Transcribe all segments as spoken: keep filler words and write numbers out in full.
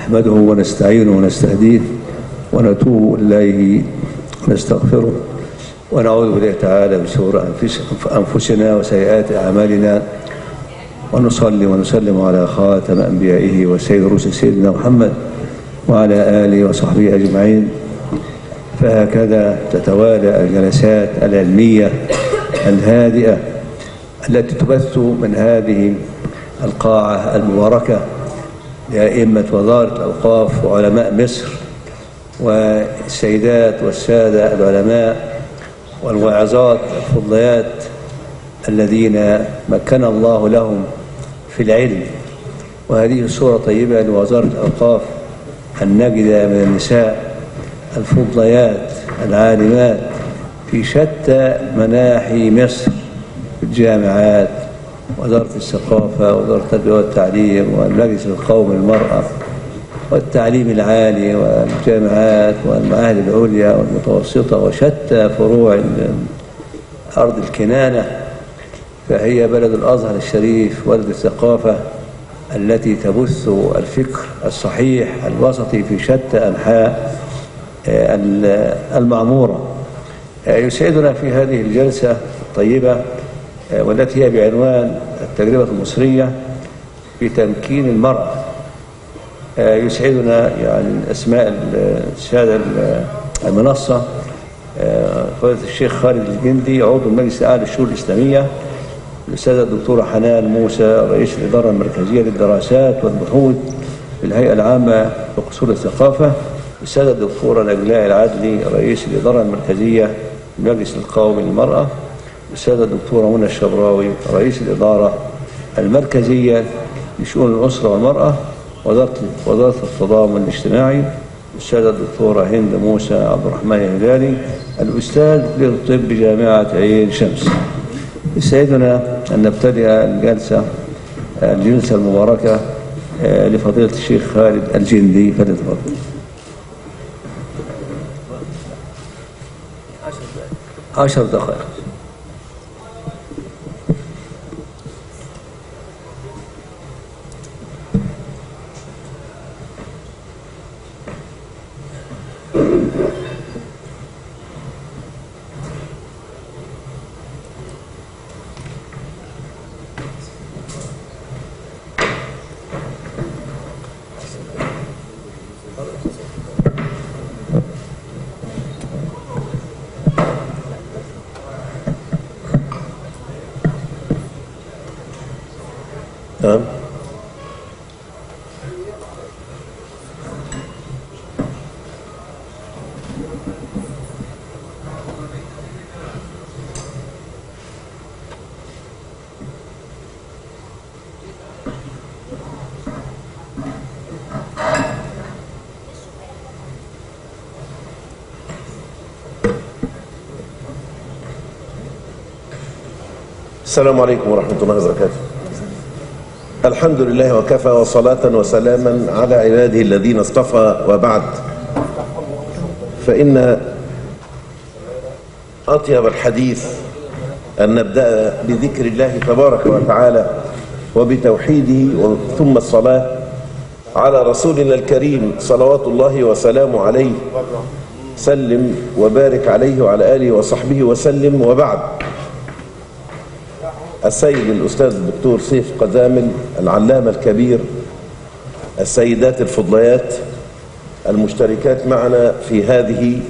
نحمده ونستعينه ونستهديه ونتوب إليه ونستغفره ونعوذ بالله تعالى من شرور أنفسنا وسيئات أعمالنا، ونصلي ونسلم على خاتم أنبيائه وسيد الرسل سيدنا محمد وعلى آله وصحبه أجمعين. فهكذا تتوالى الجلسات العلمية الهادئة التي تبث من هذه القاعة المباركة لأئمة وزارة الأوقاف وعلماء مصر والسيدات والسادة العلماء والواعظات الفضليات الذين مكن الله لهم في العلم. وهذه صورة طيبة لوزارة الأوقاف أن نجد من النساء الفضليات العالمات في شتى مناحي مصر، في الجامعات، وزارة الثقافة، وزارة التربية والتعليم، والمجلس القومي للمرأة، والتعليم العالي، والجامعات، والمعاهد العليا والمتوسطة، وشتى فروع أرض الكنانة. فهي بلد الأزهر الشريف، بلد الثقافة التي تبث الفكر الصحيح الوسطي في شتى أنحاء المعمورة. يسعدنا في هذه الجلسة الطيبة والتي هي بعنوان التجربة المصرية في تمكين المرأة. يسعدنا يعني أسماء السادة المنصة، فضيلة الشيخ خالد الجندي عضو المجلس الأعلى للشؤون الإسلامية، الأستاذة الدكتورة حنان موسى رئيس الإدارة المركزية للدراسات والبحوث في الهيئة العامة لقصور الثقافة، الأستاذة الدكتورة نجلاء العدلي رئيس الإدارة المركزية للمجلس القومي للمرأة، الأستاذة الدكتورة منى الشبراوي رئيس الإدارة المركزية لشؤون الأسرة والمرأة وزارة وزارة التضامن الاجتماعي، الأستاذة الدكتورة هند موسى عبد الرحمن الهلالي الأستاذ بكلية الطب بجامعة عين شمس. يسعدنا أن نبتدئ الجلسة الجلسة المباركة لفضيلة الشيخ خالد الجندي، فليتفضل. عشر دقائق. نعم. السلام عليكم ورحمة الله وبركاته. الحمد لله وكفى، وصلاة وسلاما على عباده الذين اصطفى، وبعد. فإن أطيب الحديث أن نبدأ بذكر الله تبارك وتعالى وبتوحيده، ثم الصلاة على رسولنا الكريم صلوات الله وسلامه عليه، سلم وبارك عليه وعلى آله وصحبه وسلم. وبعد، السيد الأستاذ الدكتور سيف قزامل العلامة الكبير، السيدات الفضليات المشتركات معنا في هذه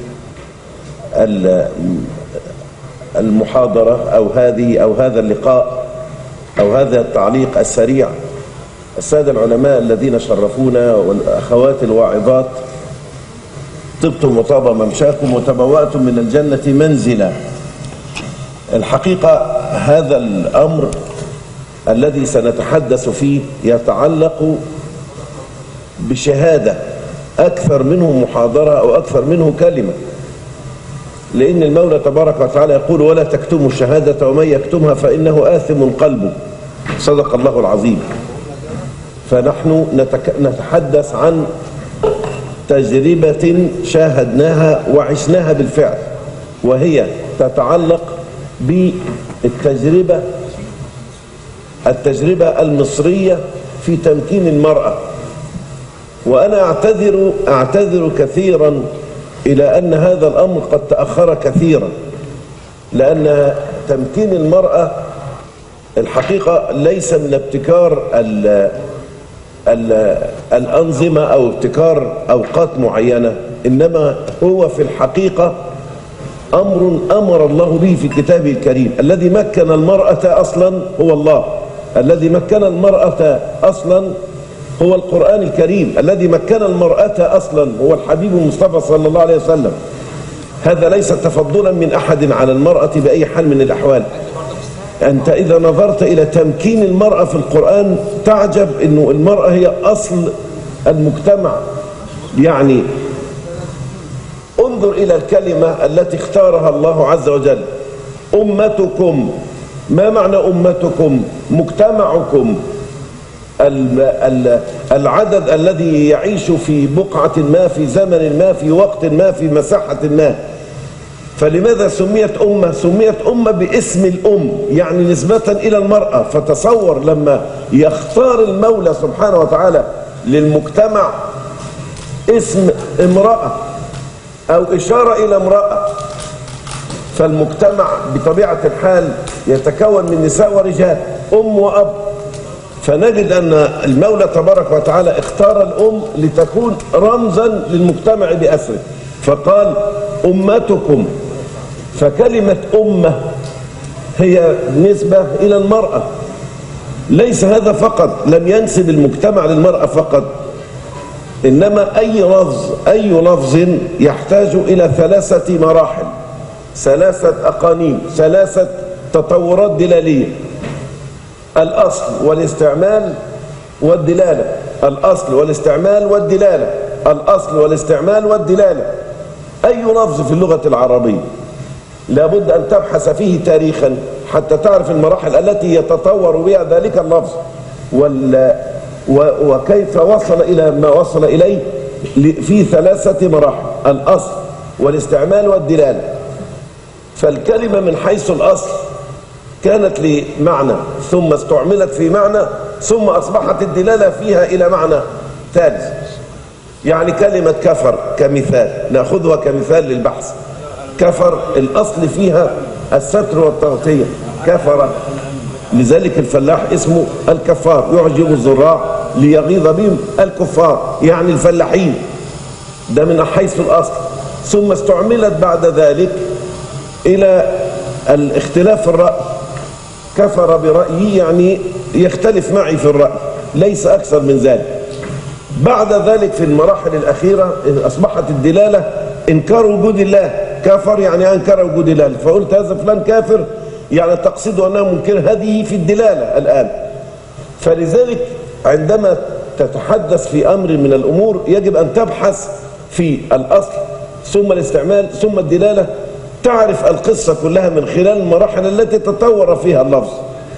المحاضرة أو هذه أو هذا اللقاء أو هذا التعليق السريع، السادة العلماء الذين شرفونا، والأخوات الواعظات، طبتم وطاب ممشاكم وتبوأتم من الجنة منزلا. الحقيقة هذا الأمر الذي سنتحدث فيه يتعلق بشهادة أكثر منه محاضرة أو أكثر منه كلمة، لأن المولى تبارك وتعالى يقول: ولا تكتموا الشهادة ومن يكتمها فإنه آثم قلبه. صدق الله العظيم. فنحن نتحدث عن تجربة شاهدناها وعشناها بالفعل، وهي تتعلق بالتجربة التجربة المصرية في تمكين المرأة. وأنا أعتذر أعتذر كثيرا إلى أن هذا الأمر قد تأخر كثيرا، لأن تمكين المرأة الحقيقة ليس من ابتكار ال ال الأنظمة أو ابتكار أوقات معينة، إنما هو في الحقيقة أمر أمر الله به في كتابه الكريم. الذي مكن المرأة أصلا هو الله، الذي مكن المرأة أصلا هو القرآن الكريم، الذي مكن المرأة أصلا هو الحبيب المصطفى صلى الله عليه وسلم. هذا ليس تفضلا من أحد على المرأة بأي حال من الأحوال. أنت إذا نظرت إلى تمكين المرأة في القرآن تعجب أنه المرأة هي أصل المجتمع. يعني انظر إلى الكلمة التي اختارها الله عز وجل، أمتكم. ما معنى أمتكم؟ مجتمعكم، العدد الذي يعيش في بقعة ما، في زمن ما، في وقت ما، في مساحة ما. فلماذا سميت أمة؟ سميت أمة باسم الأم، يعني نسبة إلى المرأة. فتصور لما يختار المولى سبحانه وتعالى للمجتمع اسم امرأة أو إشارة إلى امرأة، فالمجتمع بطبيعة الحال يتكون من نساء ورجال، أم وأب. فنجد أن المولى تبارك وتعالى اختار الأم لتكون رمزا للمجتمع بأسره، فقال أمتكم. فكلمة أمة هي نسبة إلى المرأة. ليس هذا فقط، لم ينسب المجتمع للمرأة فقط، إنما أي لفظ أي لفظ يحتاج إلى ثلاثة مراحل، ثلاثة أقانيم، ثلاثة تطورات دلالية: الأصل والاستعمال والدلالة، الأصل والاستعمال والدلالة، الأصل والاستعمال والدلالة. أي لفظ في اللغة العربية لابد أن تبحث فيه تاريخا حتى تعرف المراحل التي يتطور بها ذلك اللفظ وكيف وصل إلى ما وصل إليه في ثلاثة مراحل: الأصل والاستعمال والدلالة. فالكلمة من حيث الأصل كانت لمعنى، ثم استعملت في معنى، ثم أصبحت الدلالة فيها إلى معنى ثالث. يعني كلمة كفر كمثال، نأخذها كمثال للبحث. كفر الأصل فيها الستر والتغطية، كفر، لذلك الفلاح اسمه الكفار، يعجب الزراع ليغيظ بهم الكفار، يعني الفلاحين. ده من حيث الأصل. ثم استعملت بعد ذلك إلى الاختلاف في الرأي. كفر برأيي يعني يختلف معي في الرأي، ليس أكثر من ذلك. بعد ذلك في المراحل الأخيرة أصبحت الدلالة إنكار وجود الله. كفر يعني أنكر وجود الله، فقلت هذا فلان كافر يعني تقصد أنه منكر هذه في الدلالة الآن. فلذلك عندما تتحدث في أمر من الأمور يجب أن تبحث في الأصل ثم الاستعمال ثم الدلالة، تعرف القصة كلها من خلال المراحل التي تطور فيها اللفظ.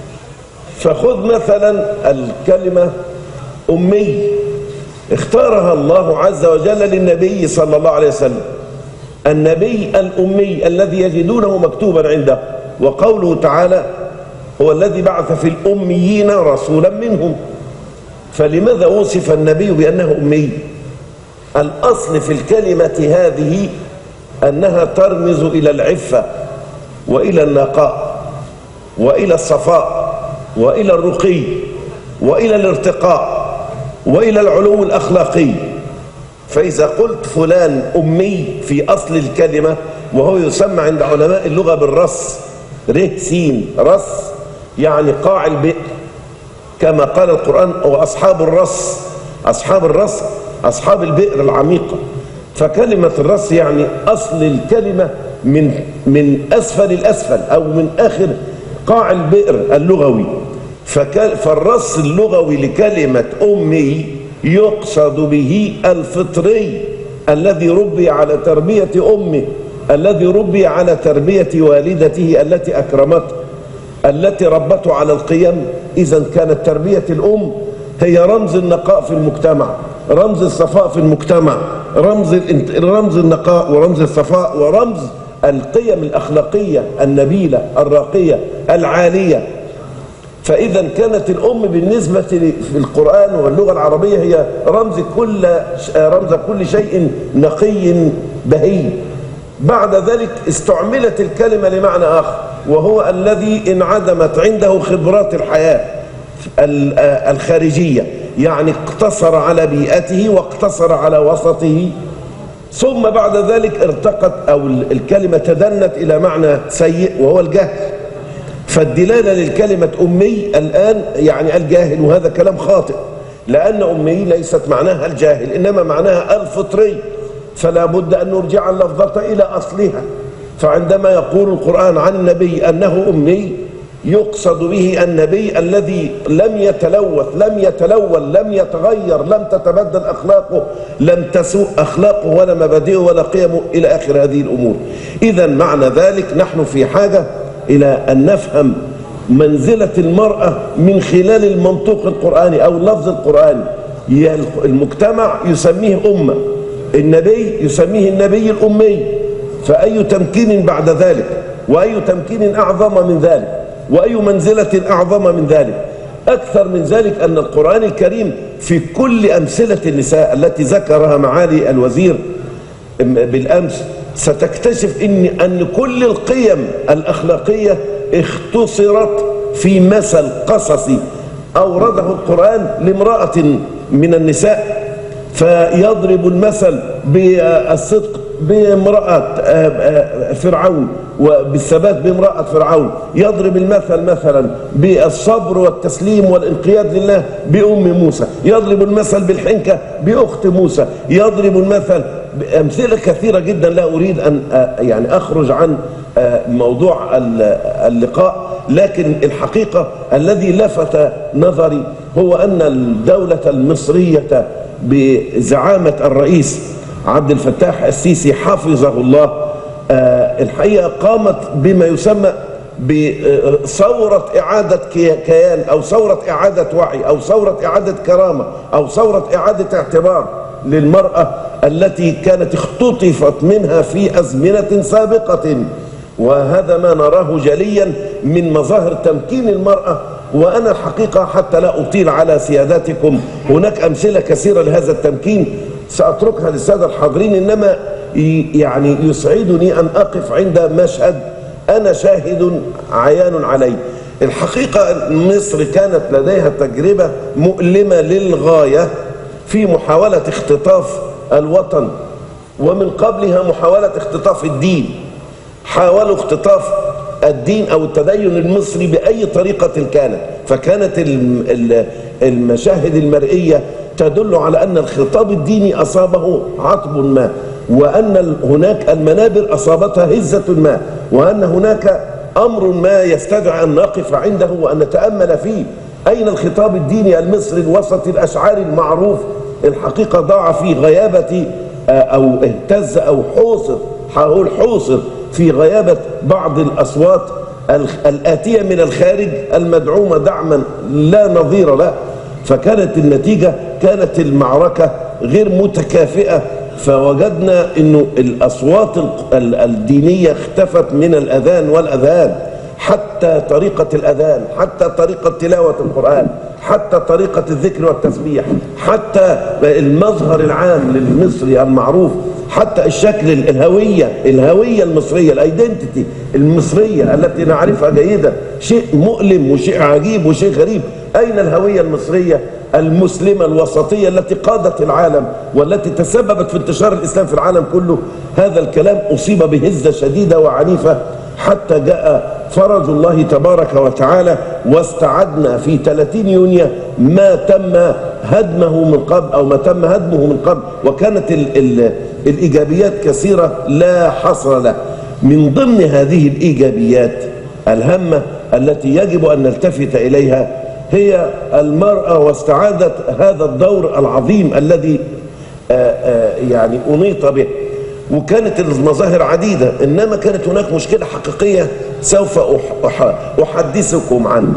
فخذ مثلا الكلمة أمي، اختارها الله عز وجل للنبي صلى الله عليه وسلم، النبي الأمي الذي يجدونه مكتوبا عنده. وقوله تعالى هو الذي بعث في الأميين رسولا منهم. فلماذا وصف النبي بأنه أمي؟ الأصل في الكلمة هذه أنها ترمز إلى العفة وإلى النقاء وإلى الصفاء وإلى الرقي وإلى الارتقاء وإلى العلو الأخلاقي. فإذا قلت فلان أمي في أصل الكلمة، وهو يسمى عند علماء اللغة بالرص، ره سين رص، يعني قاع البئر، كما قال القرآن وأصحاب الرص، أصحاب الرص أصحاب البئر العميقة. فكلمة الرص يعني أصل الكلمة من من أسفل الأسفل أو من آخر قاع البئر اللغوي. فالرص اللغوي لكلمة أمي يقصد به الفطري الذي ربي على تربية أمه، الذي ربي على تربية والدته التي أكرمته، التي ربته على القيم. إذن كانت تربية الأم هي رمز النقاء في المجتمع، رمز الصفاء في المجتمع، رمز رمز النقاء ورمز الصفاء ورمز القيم الأخلاقية النبيلة الراقية العالية. فإذا كانت الأم بالنسبة في القرآن واللغة العربية هي رمز كل رمز كل شيء نقي بهي. بعد ذلك استعملت الكلمة لمعنى آخر، وهو الذي انعدمت عنده خبرات الحياة الخارجية، يعني اقتصر على بيئته واقتصر على وسطه، ثم بعد ذلك ارتقت أو الكلمة تدنت إلى معنى سيء وهو الجهل. فالدلالة للكلمة أمي الآن يعني الجاهل، وهذا كلام خاطئ، لأن أمي ليست معناها الجاهل، إنما معناها الفطري، فلا بد أن نرجع اللفظة إلى أصلها. فعندما يقول القرآن عن النبي أنه أمي يقصد به النبي الذي لم يتلوث، لم يتلون، لم يتغير، لم تتبدل أخلاقه، لم تسوء أخلاقه ولا مبادئه ولا قيمه إلى آخر هذه الأمور. إذا معنى ذلك نحن في حاجة إلى أن نفهم منزلة المرأة من خلال المنطوق القرآني أو اللفظ القرآني. المجتمع يسميه أمة، النبي يسميه النبي الأمي، فأي تمكين بعد ذلك، وأي تمكين أعظم من ذلك، وأي منزلة أعظم من ذلك. أكثر من ذلك أن القرآن الكريم في كل أمثلة النساء التي ذكرها معالي الوزير بالأمس ستكتشف إن أن كل القيم الأخلاقية اختصرت في مثل قصصي أورده القرآن لامرأة من النساء، فيضرب المثل بالصدق بامرأة فرعون وبالثبات بامرأة فرعون، يضرب المثل مثلا بالصبر والتسليم والانقياد لله بأم موسى، يضرب المثل بالحنكة بأخت موسى، يضرب المثل بأمثلة كثيرة جدا. لا أريد أن يعني أخرج عن موضوع اللقاء، لكن الحقيقة الذي لفت نظري هو أن الدولة المصرية بزعامة الرئيس عبد الفتاح السيسي حفظه الله الحقيقة قامت بما يسمى بثورة إعادة كيان أو ثورة إعادة وعي أو ثورة إعادة كرامة أو ثورة إعادة اعتبار للمرأة التي كانت اختطفت منها في أزمنة سابقة. وهذا ما نراه جليا من مظاهر تمكين المرأة. وأنا الحقيقة حتى لا أطيل على سياداتكم هناك أمثلة كثيرة لهذا التمكين سأتركها للسادة الحاضرين، إنما يعني يسعدني أن أقف عند مشهد أنا شاهد عيان عليه. الحقيقة مصر كانت لديها تجربة مؤلمة للغاية في محاولة اختطاف الوطن، ومن قبلها محاولة اختطاف الدين. حاولوا اختطاف الدين أو التدين المصري بأي طريقة كانت، فكانت المشاهد المرئية تدل على أن الخطاب الديني أصابه عطب ما، وأن هناك المنابر أصابتها هزة ما، وأن هناك أمر ما يستدعي أن نقف عنده وأن نتأمل فيه. أين الخطاب الديني المصري الوسطي الأشعاري المعروف؟ الحقيقة ضاع في غيابة أو اهتز أو حوصر، هقول حوصر في غيابة بعض الأصوات الآتية من الخارج المدعومة دعما لا نظير له. فكانت النتيجة كانت المعركة غير متكافئة، فوجدنا أنه الأصوات الدينية اختفت من الأذان والأذان، حتى طريقة الأذان، حتى طريقة تلاوة القرآن، حتى طريقة الذكر والتسبيح، حتى المظهر العام للمصري المعروف، حتى الشكل الهوية الهوية المصرية الايدنتيتي المصرية التي نعرفها جيدا. شيء مؤلم وشيء عجيب وشيء غريب. أين الهوية المصرية المسلمة الوسطية التي قادت العالم والتي تسببت في انتشار الإسلام في العالم كله؟ هذا الكلام أصيب بهزة شديدة وعنيفة حتى جاء فرج الله تبارك وتعالى، واستعدنا في ثلاثين يونيو ما تم هدمه من قبل أو ما تم هدمه من قبل، وكانت ال ال الإيجابيات كثيرة لا حصر له. من ضمن هذه الإيجابيات الهامة التي يجب أن نلتفت إليها هي المرأة واستعادة هذا الدور العظيم الذي آآ آآ يعني أنيط به. وكانت المظاهر عديدة، إنما كانت هناك مشكلة حقيقية سوف أحدثكم عنها.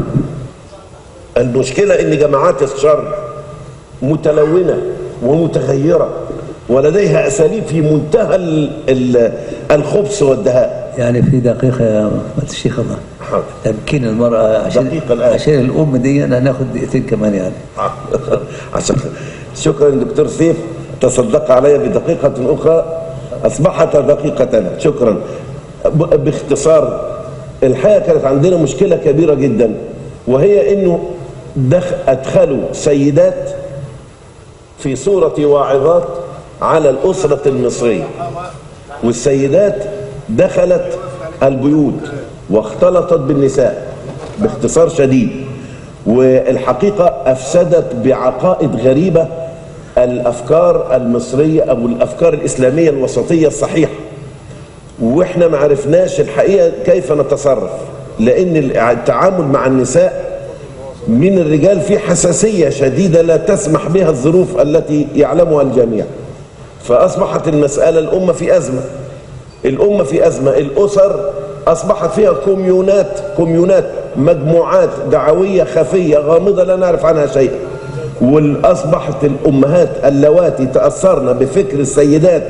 المشكلة إن جماعات الشر متلونة ومتغيرة ولديها أساليب في منتهى الخبث والدهاء. يعني في دقيقة يا الشيخ الله. حاضر. تمكين المرأة عشان دقيقة الآن. عشان الأم دي أنا هناخد دقيقتين كمان يعني. عشان شكرا دكتور سيف، تصدق علي بدقيقة أخرى أصبحت دقيقة. شكرا. باختصار، الحقيقة كانت عندنا مشكلة كبيرة جدا، وهي إنه دخ أدخلوا سيدات في صورة واعظات على الأسرة المصرية، والسيدات دخلت البيوت واختلطت بالنساء باختصار شديد، والحقيقة أفسدت بعقائد غريبة الأفكار المصرية أو الأفكار الإسلامية الوسطية الصحيحة، وإحنا ما عرفناش الحقيقة كيف نتصرف، لأن التعامل مع النساء من الرجال في حساسية شديدة لا تسمح بها الظروف التي يعلمها الجميع. فأصبحت المسألة الأمة في أزمة، الأمة في أزمة، الأسر أصبحت فيها كوميونات كوميونات مجموعات دعوية خفية غامضة لا نعرف عنها شيئا. وأصبحت الأمهات اللواتي تأثرن بفكر السيدات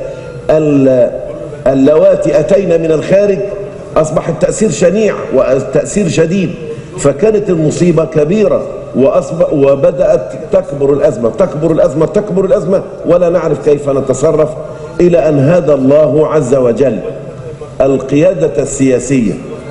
اللواتي أتينا من الخارج، أصبح التأثير شنيع وتأثير شديد، فكانت المصيبة كبيرة، وأصبح وبدأت تكبر الأزمة تكبر الأزمة تكبر الأزمة ولا نعرف كيف نتصرف، إلى أن هدى الله عز وجل القيادة السياسية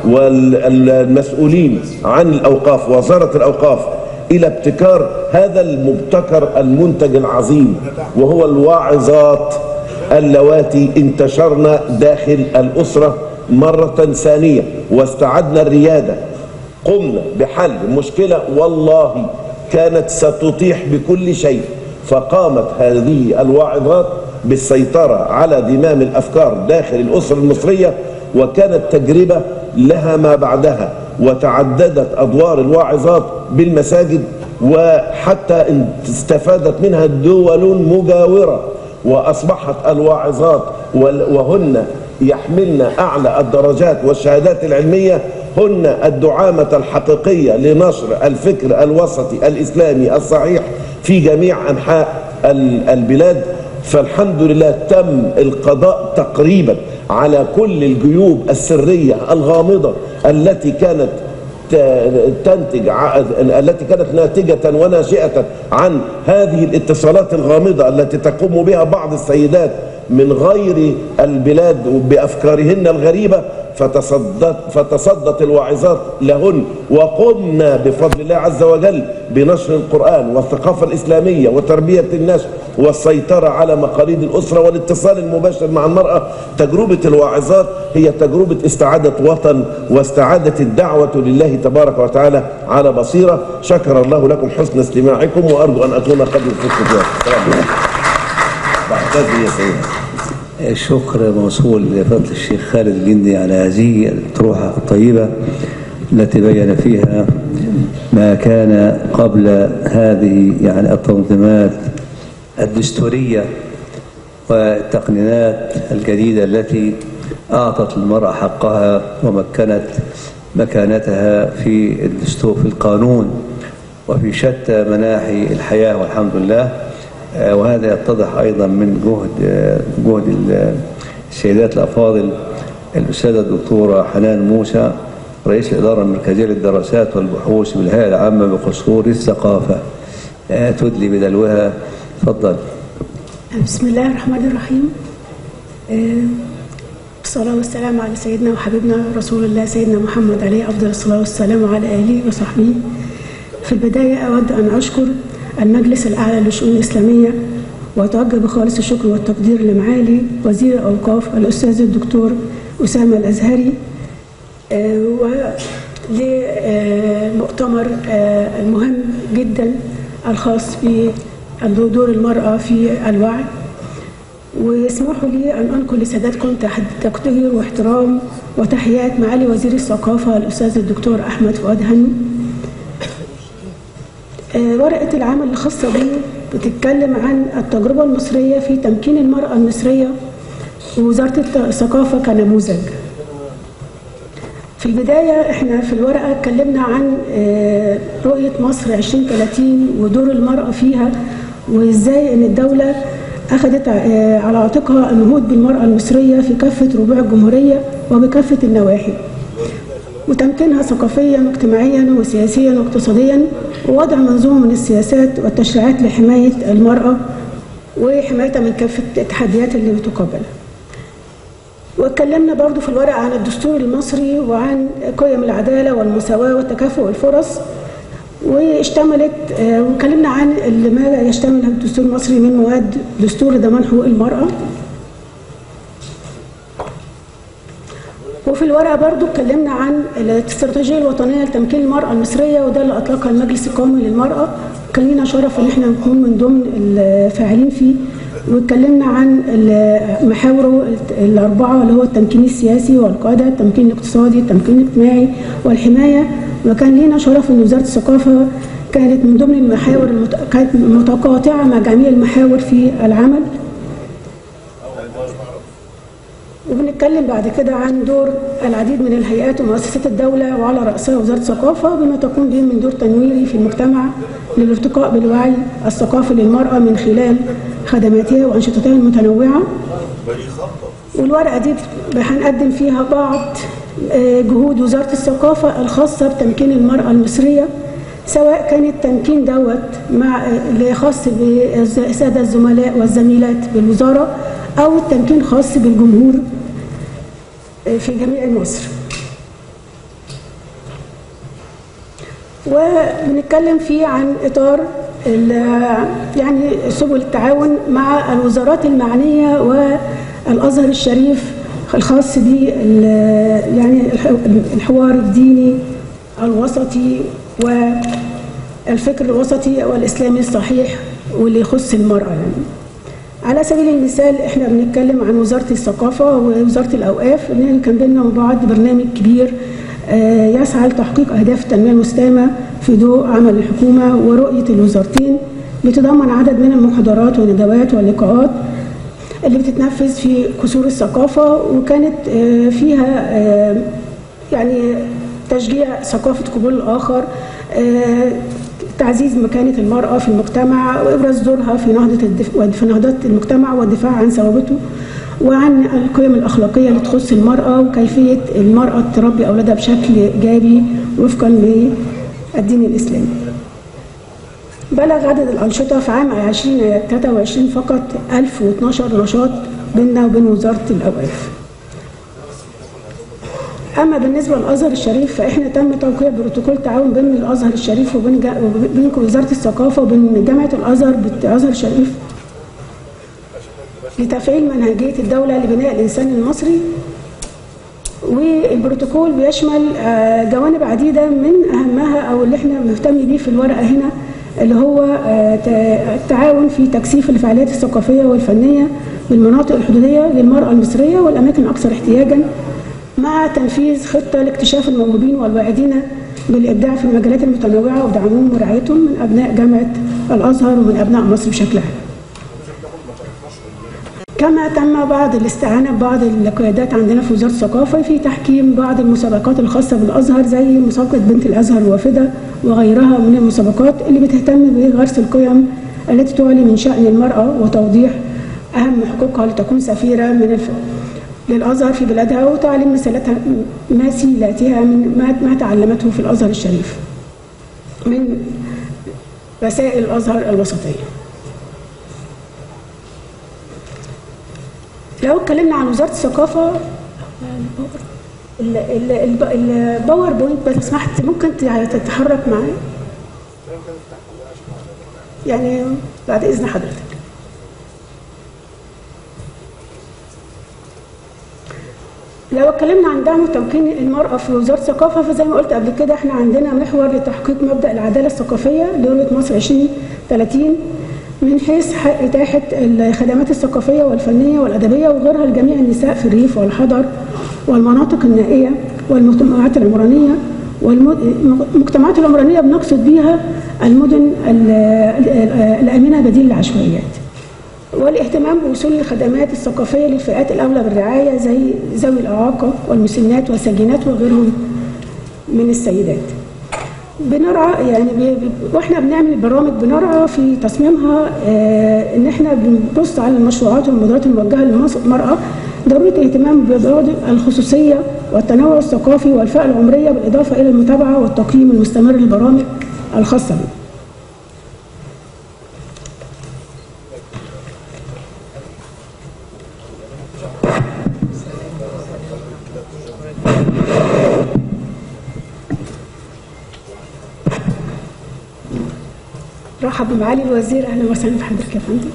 والمسؤولين عن الأوقاف، وزارة الأوقاف، إلى ابتكار هذا المبتكر المنتج العظيم، وهو الواعظات اللواتي انتشرن داخل الأسرة مرة ثانية، واستعدنا الريادة. قمنا بحل مشكلة والله كانت ستطيح بكل شيء، فقامت هذه الواعظات بالسيطرة على دمام الأفكار داخل الأسرة المصرية، وكانت تجربة لها ما بعدها، وتعددت أدوار الواعظات بالمساجد، وحتى استفادت منها دول مجاورة، وأصبحت الواعظات وهن يحملن أعلى الدرجات والشهادات العلمية هن الدعامة الحقيقية لنشر الفكر الوسطي الإسلامي الصحيح في جميع أنحاء البلاد. فالحمد لله تم القضاء تقريبا على كل الجيوب السرية الغامضة التي كانت تنتج التي كانت ناتجة وناشئة عن هذه الاتصالات الغامضة التي تقوم بها بعض السيدات من غير البلاد بأفكارهن الغريبة، فتصدت, فتصدت الواعظات لهن، وقمنا بفضل الله عز وجل بنشر القرآن والثقافة الإسلامية وتربية الناس والسيطرة على مقاليد الأسرة والاتصال المباشر مع المرأة. تجربة الواعظات هي تجربة استعادة وطن واستعادة الدعوة لله تبارك وتعالى على بصيرة. شكر الله لكم حسن استماعكم، وأرجو أن أكون قد وفقت فيها. بعتذر يا سيدي. الشكر موصول لفضل الشيخ خالد الجندي على هذه الأطروحة الطيبة التي بين فيها ما كان قبل هذه يعني التنظيمات الدستورية والتقنينات الجديدة التي أعطت المرأة حقها ومكنت مكانتها في الدستور في القانون وفي شتى مناحي الحياة والحمد لله. وهذا يتضح أيضا من جهد جهد السيدات الأفاضل الأستاذة الدكتورة حنان موسى رئيس الإدارة المركزية للدراسات والبحوث بالهيئة العامة بقصور الثقافة، تدلي بدلوها. تفضل. بسم الله الرحمن الرحيم. الصلاة والسلام على سيدنا وحبيبنا رسول الله سيدنا محمد عليه أفضل الصلاة والسلام وعلى آله وصحبه. في البداية أود أن أشكر المجلس الأعلى للشؤون الإسلامية، وأتوجه بخالص الشكر والتقدير لمعالي وزير الأوقاف الأستاذ الدكتور أسامة الأزهري، وللمؤتمر المهم جدا الخاص بدور المرأة في الوعي. واسمحوا لي أن أنقل لسادتكم تقدير واحترام وتحيات معالي وزير الثقافة الأستاذ الدكتور أحمد فؤاد هاني. ورقة العمل الخاصة به بتتكلم عن التجربة المصرية في تمكين المرأة المصرية ووزارة الثقافة كنموذج. في البداية احنا في الورقة اتكلمنا عن رؤية مصر عشرين ثلاثين ودور المرأة فيها، وازاي ان الدولة اخذت على عاتقها النهوض بالمرأة المصرية في كافة ربوع الجمهورية وبكافة النواحي، وتمكينها ثقافيا واجتماعيا وسياسيا واقتصاديا، ووضع منظومة من السياسات والتشريعات لحماية المرأة وحمايتها من كافة التحديات اللي بتقابلها. واتكلمنا برضو في الورقة عن الدستور المصري وعن قيم العدالة والمساواة والتكافؤ الفرص، واشتملت واتكلمنا عن ما يشتمل الدستور المصري من مواد دستور ضمان حقوق المرأة. وفي الورقة برضو اتكلمنا عن الاستراتيجية الوطنية لتمكين المرأة المصرية، وده اللي أطلقها المجلس القومي للمرأة، كان لنا شرف ان احنا نكون من ضمن الفاعلين فيه. واتكلمنا عن محاوره الأربعة اللي هو التمكين السياسي والقادة، التمكين الاقتصادي، التمكين الاجتماعي والحماية. وكان لنا شرف ان وزارة الثقافة كانت من ضمن المحاور المت... كانت متقاطعة مع جميع المحاور في العمل. وبنتكلم بعد كده عن دور العديد من الهيئات ومؤسسات الدولة وعلى رأسها وزارة الثقافة بما تقوم به من دور تنويري في المجتمع للارتقاء بالوعي الثقافي للمرأة من خلال خدماتها وأنشطتها المتنوعة. والورقة دي هنقدم فيها بعض جهود وزارة الثقافة الخاصة بتمكين المرأة المصرية، سواء كان التمكين دوت مع اللي خاص بالسادة الزملاء والزميلات بالوزارة أو التمكين خاص بالجمهور في جميع مصر. وبنتكلم فيه عن إطار يعني سبل التعاون مع الوزارات المعنية والأزهر الشريف الخاص ب يعني الحوار الديني الوسطي والفكر الوسطي والإسلامي الصحيح واللي يخص المرأة. يعني على سبيل المثال احنا بنتكلم عن وزارة الثقافة ووزارة الأوقاف، ان كان بيننا وبعض برنامج كبير يسعى لتحقيق أهداف التنمية المستدامة في ضوء عمل الحكومة ورؤية الوزارتين، بيتضمن عدد من المحاضرات والندوات واللقاءات اللي بتتنفذ في قصور الثقافة، وكانت فيها يعني تشجيع ثقافة قبول الآخر، تعزيز مكانة المرأة في المجتمع، وإبراز دورها في نهضة في نهضة المجتمع والدفاع عن ثوابته وعن القيم الأخلاقية اللي تخص المرأة، وكيفية المرأة تربي أولادها بشكل إيجابي وفقا للدين الإسلامي. بلغ عدد الأنشطة في عام ألفين وثلاثة وعشرين فقط ألف واثناشر نشاط بيننا وبين وزارة الأوقاف. أما بالنسبة للأزهر الشريف فإحنا تم توقيع بروتوكول تعاون بين الأزهر الشريف وبين وبين وزارة الثقافة وبين جامعة الأزهر بالأزهر الشريف لتفعيل منهجية الدولة لبناء الإنسان المصري. والبروتوكول بيشمل جوانب عديدة، من أهمها أو اللي احنا مهتم بيه في الورقة هنا اللي هو التعاون في تكثيف الفعاليات الثقافية والفنية بالمناطق الحدودية للمرأة المصرية والأماكن الأكثر احتياجاً، مع تنفيذ خطة لاكتشاف الموهوبين والواعدين بالإبداع في المجالات المتنوعة ودعمهم ورعايتهم من أبناء جامعة الأزهر ومن أبناء مصر بشكل عام. كما تم بعض الاستعانة ببعض القيادات عندنا في وزارة الثقافة في تحكيم بعض المسابقات الخاصة بالأزهر زي مسابقة بنت الأزهر وافدة وغيرها من المسابقات اللي بتهتم بغرس القيم التي تعلي من شأن المرأة وتوضيح أهم حقوقها لتكون سفيرة من الف... للأزهر في بلادها، وتعليم مثالاتها مثيلاتها من ما, ما تعلمته في الأزهر الشريف من وسائل الأزهر الوسطية. لو اتكلمنا عن وزارة الثقافة الباور بوينت بس سمحت ممكن تتحرك معايا يعني بعد إذن حضرتك. لو اتكلمنا عن دعم وتمكين المرأة في وزارة الثقافة فزي ما قلت قبل كده احنا عندنا محور لتحقيق مبدأ العدالة الثقافية لرؤية مصر عشرين ثلاثين من حيث إتاحة الخدمات الثقافية والفنية والأدبية وغيرها لجميع النساء في الريف والحضر والمناطق النائية والمجتمعات العمرانية. والمجتمعات العمرانية بنقصد بيها المدن الآمنة بديل العشوائيات، والاهتمام بوصول الخدمات الثقافية للفئات الأولى بالرعاية زي ذوي الإعاقة والمسنات والسجينات وغيرهم من السيدات. بنرعى يعني واحنا بنعمل برامج بنرعى في تصميمها اه ان احنا بنبص على المشروعات والمبادرات الموجهه للمرأة ضرورة الاهتمام ببعد الخصوصية والتنوع الثقافي والفئة العمرية، بالإضافة إلى المتابعة والتقييم المستمر للبرامج الخاصة به. رحب بمعالي الوزير، اهلا وسهلا بحضرتك يا فندم.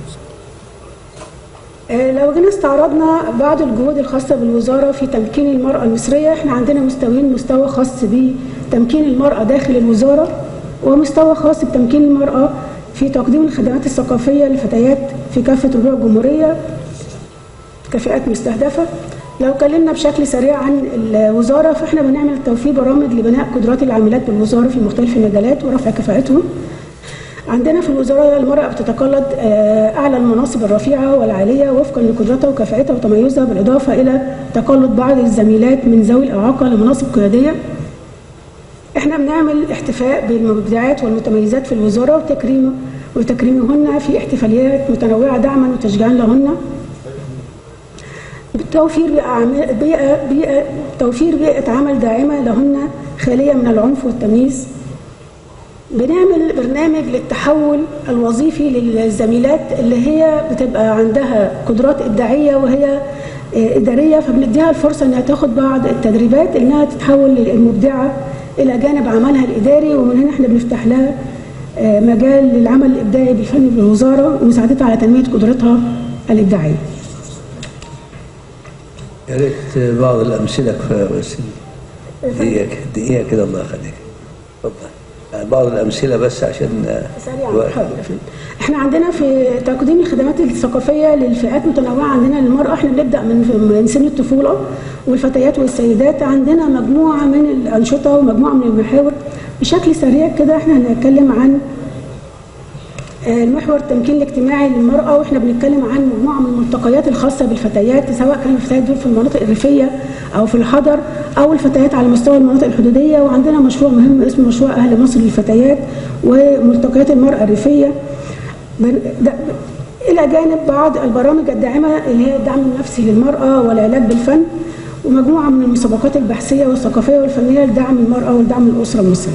لو جينا استعرضنا بعض الجهود الخاصه بالوزاره في تمكين المراه المصريه، احنا عندنا مستويين، مستوى خاص بتمكين المراه داخل الوزاره، ومستوى خاص بتمكين المراه في تقديم الخدمات الثقافيه للفتيات في كافه ربوع الجمهوريه كفئات مستهدفه. لو اتكلمنا بشكل سريع عن الوزاره، فاحنا بنعمل توفير برامج لبناء قدرات العاملات بالوزاره في مختلف المجالات ورفع كفاءتهم. عندنا في الوزارة المرأة بتتقلد أعلى المناصب الرفيعة والعالية وفقا لقدرتها وكفاءتها وتميزها، بالإضافة إلى تقلد بعض الزميلات من ذوي الإعاقة لمناصب قيادية. إحنا بنعمل احتفاء بالمبدعات والمتميزات في الوزارة وتكريم وتكريمهن في احتفاليات متنوعة دعما وتشجيعا لهن. توفير بيئة, بيئة, بيئة توفير بيئة عمل داعمة لهن خالية من العنف والتمييز. بنعمل برنامج للتحول الوظيفي للزميلات اللي هي بتبقى عندها قدرات إبداعية وهي إدارية، فبنديها الفرصة إنها تاخد بعض التدريبات إنها تتحول المبدعة إلى جانب عملها الإداري، ومن هنا إحنا بنفتح لها مجال للعمل الإبداعي بالفن بالوزارة ومساعدتها على تنمية قدرتها الإبداعية. يا ريت بعض الأمثلة كفاية بس دقيقة دقيقة كده الله يخليك. اتفضل. بعض الأمثلة بس عشان سريعا. احنا عندنا في تقديم الخدمات الثقافية للفئات متنوعة. عندنا للمرأة احنا بنبدأ من سن الطفولة والفتيات والسيدات. عندنا مجموعة من الأنشطة ومجموعة من المحاور. بشكل سريع كده احنا هنتكلم عن المحور التمكين الاجتماعي للمرأة، واحنا بنتكلم عن مجموعة من الملتقيات الخاصة بالفتيات، سواء كانوا الفتيات دول في المناطق الريفية أو في الحضر أو الفتيات على مستوى المناطق الحدودية. وعندنا مشروع مهم اسمه مشروع أهل مصر للفتيات وملتقيات المرأة الريفية، إلى جانب بعض البرامج الداعمة اللي هي الدعم النفسي للمرأة والعلاج بالفن، ومجموعة من المسابقات البحثية والثقافية والفنية لدعم المرأة ودعم الأسرة المصرية.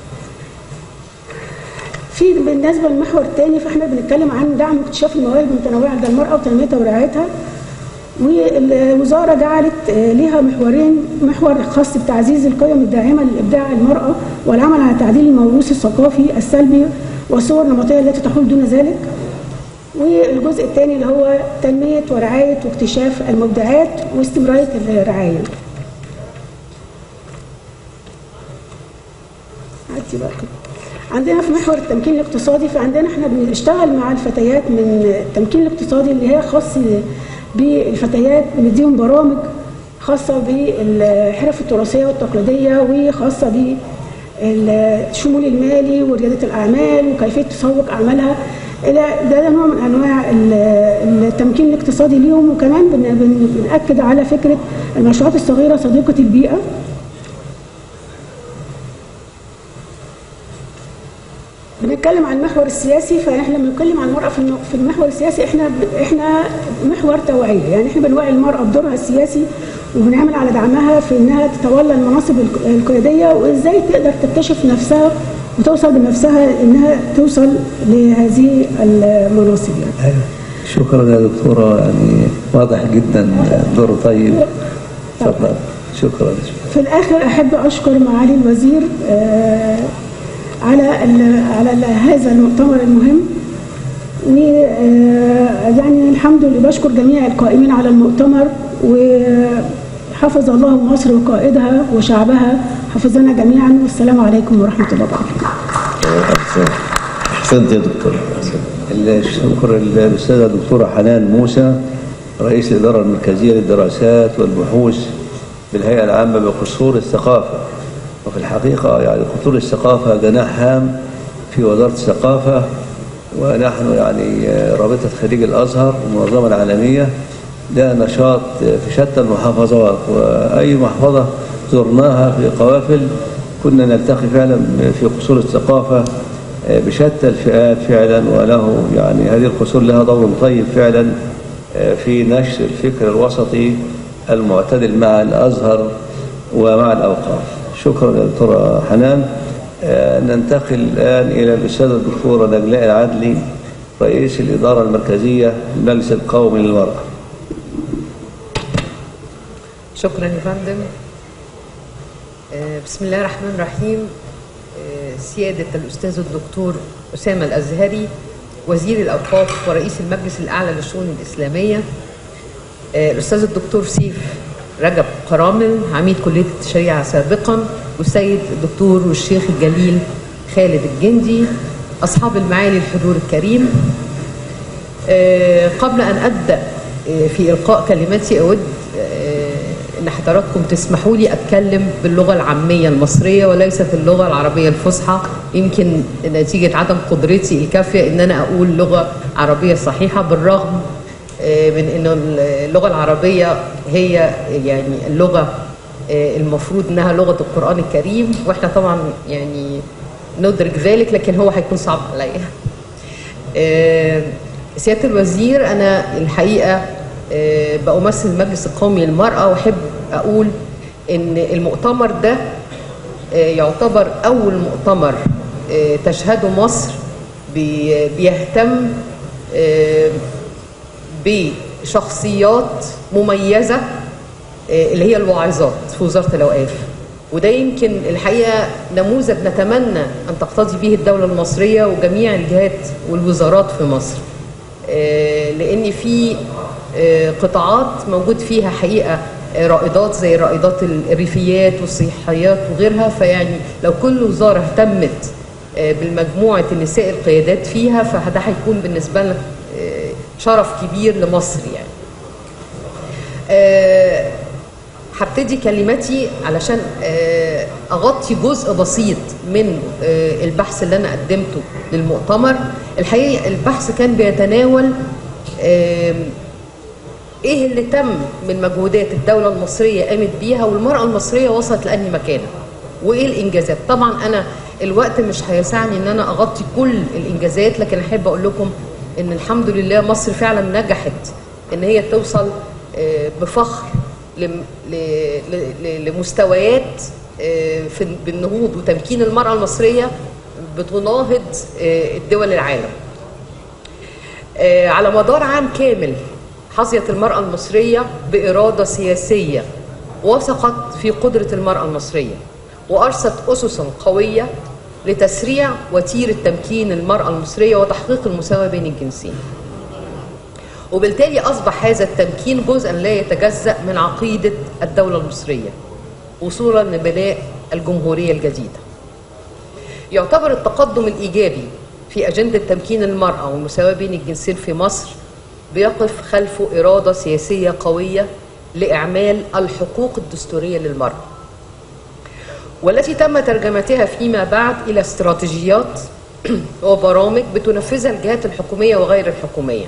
في بالنسبه للمحور الثاني فاحنا بنتكلم عن دعم اكتشاف المواهب المتنوعه لدى المراه وتنميتها ورعايتها. والوزاره جعلت لها محورين، محور خاص بتعزيز القيم الداعمه لابداع المراه والعمل على تعديل الموروث الثقافي السلبي والصور النمطيه التي تحول دون ذلك. والجزء الثاني اللي هو تنميه ورعايه واكتشاف المبدعات واستمراريه الرعايه. عدي بقى كده. عندنا في محور التمكين الاقتصادي، فعندنا احنا بنشتغل مع الفتيات من التمكين الاقتصادي اللي هي خاص بالفتيات، بنديهم برامج خاصه بالحرف التراثيه والتقليديه وخاصه بالشمول المالي ورياده الاعمال وكيفيه تسوق اعمالها. الى ده نوع من انواع التمكين الاقتصادي ليهم. وكمان بنأكد على فكره المشروعات الصغيره صديقه البيئه. بنتكلم عن المحور السياسي، فاحنا بنتكلم عن المرأة في المحور السياسي. احنا احنا محور توعية، يعني احنا بنوعي المرأة بدورها السياسي وبنعمل على دعمها في انها تتولى المناصب القيادية، وازاي تقدر تكتشف نفسها وتوصل بنفسها انها توصل لهذه المناصب. يعني شكرا يا دكتورة، يعني واضح جدا دور طيب. تفضل. شكرا. في الاخر احب اشكر معالي الوزير آه على على هذا المؤتمر المهم، ويعني الحمد لله بشكر جميع القائمين على المؤتمر، وحفظ الله مصر وقائدها وشعبها، حفظنا جميعا، والسلام عليكم ورحمه الله وبركاته. احسنت يا دكتور. الشكر للاستاذه الدكتوره حنان موسى، رئيس الاداره المركزيه للدراسات والبحوث بالهيئه العامه بقصور الثقافه. وفي الحقيقة يعني قصور الثقافة جناح هام في وزارة الثقافة، ونحن يعني رابطة خليج الأزهر المنظمة العالمية لها نشاط في شتى المحافظات، وأي محافظة زرناها في قوافل كنا نلتقي فعلا في قصور الثقافة بشتى الفئات فعلا، وله يعني هذه القصور لها دور طيب فعلا في نشر الفكر الوسطي المعتدل مع الأزهر ومع الأوقاف. شكرا يا دكتورة حنان. ننتقل الآن إلى الأستاذة الدكتورة نجلاء العدلي رئيس الإدارة المركزية للمجلس القومي للمرأة. شكرا يا فندم. بسم الله الرحمن الرحيم. سيادة الأستاذ الدكتور أسامة الأزهري وزير الأوقاف ورئيس المجلس الأعلى للشؤون الإسلامية، الأستاذ الدكتور سيف رجب قرامل عميد كلية الشريعة سابقا، والسيد الدكتور والشيخ الجليل خالد الجندي، أصحاب المعالي الحضور الكريم. قبل أن أبدأ في إلقاء كلماتي أود إن حضراتكم تسمحوا لي أتكلم باللغة العامية المصرية وليست اللغة العربية الفصحى، يمكن نتيجة عدم قدرتي الكافية إن أنا أقول لغة عربية صحيحة، بالرغم من إن اللغة العربية هي يعني اللغة المفروض إنها لغة القرآن الكريم، وإحنا طبعا يعني ندرك ذلك، لكن هو هيكون صعب عليا. سيادة الوزير، أنا الحقيقة بأمثل المجلس القومي للمرأة، وأحب أقول إن المؤتمر ده يعتبر أول مؤتمر تشهده مصر بيهتم بشخصيات مميزة اللي هي الواعظات في وزارة الأوقاف، وده يمكن الحقيقة نموذج نتمنى أن تقتدي به الدولة المصرية وجميع الجهات والوزارات في مصر، لأن في قطاعات موجود فيها حقيقة رائدات زي رائدات الريفيات والصحيات وغيرها، فيعني لو كل وزارة اهتمت بالمجموعة النساء القيادات فيها فده هيكون بالنسبة لنا شرف كبير لمصر يعني. هبتدي كلماتي علشان أغطي جزء بسيط من البحث اللي أنا قدمته للمؤتمر. الحقيقة البحث كان بيتناول ايه اللي تم من مجهودات الدولة المصرية قامت بيها والمرأة المصرية وصلت لأنهي مكانة، وايه الانجازات. طبعا انا الوقت مش هيسعني ان انا اغطي كل الانجازات، لكن احب اقول لكم ان الحمد لله مصر فعلا نجحت ان هي توصل بفخر لمستويات في بالنهوض وتمكين المرأة المصرية بتناهض الدول العالم. على مدار عام كامل حظيت المرأة المصرية بإرادة سياسية وثقت في قدرة المرأة المصرية، وأرست أسسا قوية لتسريع وتيرة تمكين المرأة المصرية وتحقيق المساواة بين الجنسين. وبالتالي أصبح هذا التمكين جزءا لا يتجزأ من عقيدة الدولة المصرية وصولا لبناء الجمهورية الجديدة. يعتبر التقدم الإيجابي في أجندة تمكين المرأة والمساواة بين الجنسين في مصر بيقف خلفه إرادة سياسية قوية لإعمال الحقوق الدستورية للمرأة، والتي تم ترجمتها فيما بعد إلى استراتيجيات وبرامج بتنفذها الجهات الحكومية وغير الحكومية.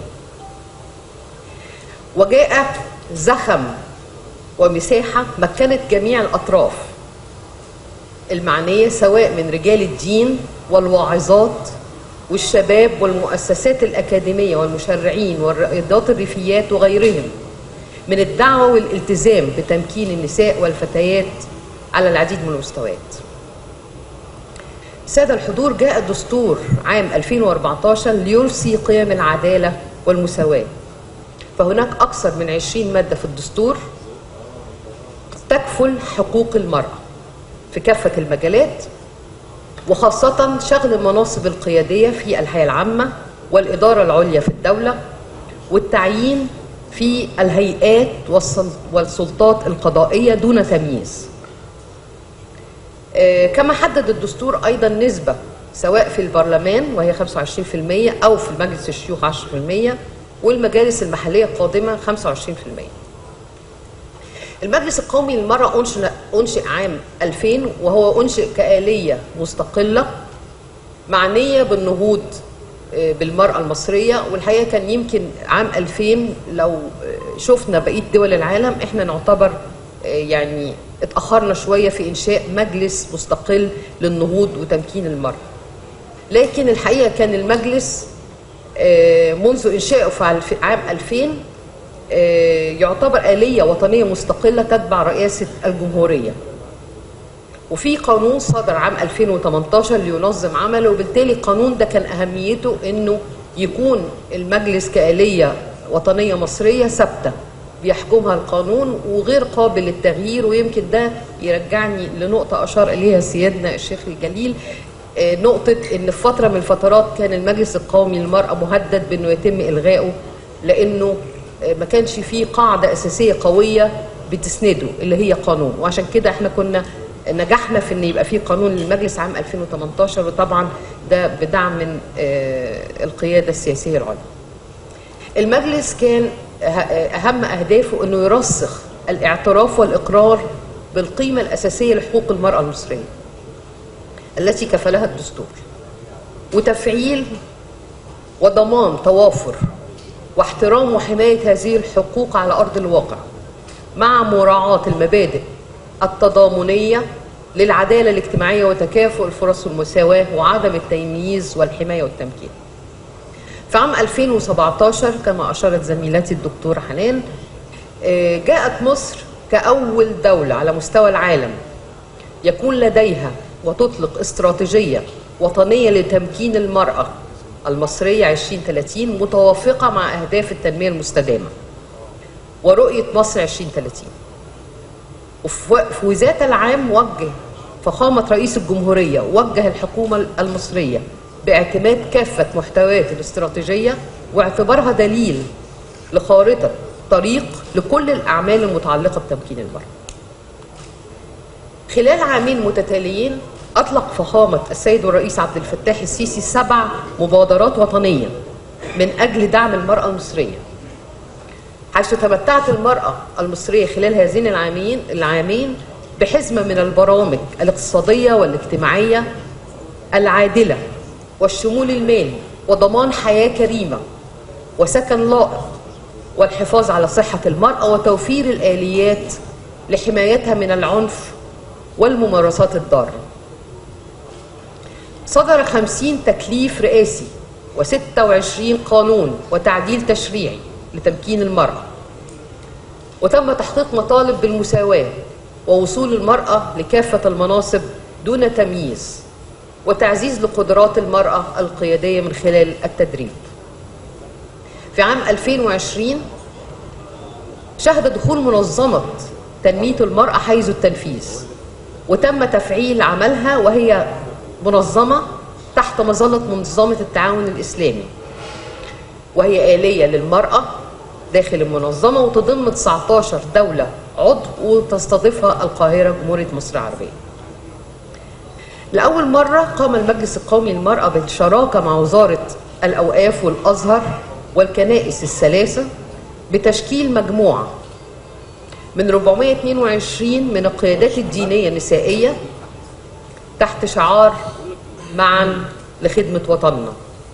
وجاء زخم ومساحة مكنت جميع الأطراف المعنية سواء من رجال الدين والواعظات والشباب والمؤسسات الأكاديمية والمشرعين والرائدات الريفيات وغيرهم من الدعوة والالتزام بتمكين النساء والفتيات على العديد من المستويات. سادة الحضور، جاء الدستور عام ألفين وأربعة عشر ليرسي قيم العدالة والمساواة، فهناك أكثر من عشرين مادة في الدستور تكفل حقوق المرأة في كافة المجالات، وخاصة شغل المناصب القيادية في الحياة العامة والإدارة العليا في الدولة، والتعيين في الهيئات والسلطات القضائية دون تمييز. كما حدد الدستور أيضا نسبة سواء في البرلمان وهي خمسة وعشرين بالمئة أو في مجلس الشيوخ عشرة بالمئة والمجالس المحلية القادمة خمسة وعشرين بالمئة. المجلس القومي للمرأة أنشئ, أنشئ عام ألفين، وهو أنشئ كآلية مستقلة معنية بالنهوض بالمرأة المصرية. والحقيقة كان يمكن عام ألفين لو شفنا بقية دول العالم احنا نعتبر يعني اتأخرنا شوية في إنشاء مجلس مستقل للنهوض وتمكين المرأة، لكن الحقيقة كان المجلس منذ إنشائه في عام ألفين يعتبر آلية وطنية مستقلة تتبع رئاسة الجمهورية. وفي قانون صدر عام ألفين وثمانية عشر لينظم عمله، وبالتالي القانون ده كان أهميته أنه يكون المجلس كآلية وطنية مصرية ثابتة بيحكمها القانون وغير قابل للتغيير. ويمكن ده يرجعني لنقطة أشار إليها سيادنا الشيخ الجليل، نقطة أن في فترة من الفترات كان المجلس القومي للمرأة مهدد بأنه يتم إلغائه، لأنه ما كانش فيه قاعدة أساسية قوية بتسنده اللي هي قانون. وعشان كده احنا كنا نجحنا في أن يبقى فيه قانون للمجلس عام ألفين وثمانية عشر، وطبعا ده بدعم من القيادة السياسية العليا. المجلس كان أهم أهدافه أنه يرسخ الاعتراف والإقرار بالقيمة الأساسية لحقوق المرأة المصرية التي كفلها الدستور، وتفعيل وضمان توافر واحترام وحماية هذه الحقوق على أرض الواقع، مع مراعاة المبادئ التضامنية للعدالة الاجتماعية وتكافؤ الفرص والمساواة وعدم التمييز والحماية والتمكين. في عام ألفين وسبعة عشر كما أشارت زميلتي الدكتورة حنان، جاءت مصر كأول دولة على مستوى العالم يكون لديها وتطلق استراتيجية وطنية لتمكين المرأة المصرية عشرين ثلاثين متوافقة مع أهداف التنمية المستدامة ورؤية مصر عشرين ثلاثين. وفي ذات العام وجه فخامة رئيس الجمهورية وجه الحكومة المصرية باعتماد كافة محتويات الاستراتيجية واعتبارها دليل لخارطة طريق لكل الأعمال المتعلقة بتمكين المرأة. خلال عامين متتاليين أطلق فخامة السيد الرئيس عبد الفتاح السيسي سبع مبادرات وطنية من أجل دعم المرأة المصرية، حيث تمتعت المرأة المصرية خلال هذين العامين العامين بحزمة من البرامج الاقتصادية والاجتماعية العادلة والشمول المالي وضمان حياة كريمة وسكن لائق والحفاظ على صحة المرأة وتوفير الآليات لحمايتها من العنف والممارسات الضارة. صدر خمسين تكليف رئاسي وستة وعشرين قانون وتعديل تشريعي لتمكين المرأة، وتم تحقيق مطالب بالمساواة ووصول المرأة لكافة المناصب دون تمييز، وتعزيز لقدرات المرأة القيادية من خلال التدريب. في عام ألفين وعشرين شهد دخول منظمة تنمية المرأة حيز التنفيذ، وتم تفعيل عملها، وهي منظمة تحت مظلة منظمة التعاون الإسلامي، وهي آلية للمرأة داخل المنظمة، وتضم تسعة عشر دولة عضو وتستضيفها القاهرة جمهورية مصر العربية. لأول مرة قام المجلس القومي للمرأة بالشراكة مع وزارة الأوقاف والأزهر والكنائس الثلاثة بتشكيل مجموعة من أربعمائة واثنين وعشرين من القيادات الدينية النسائية تحت شعار معا لخدمة وطننا.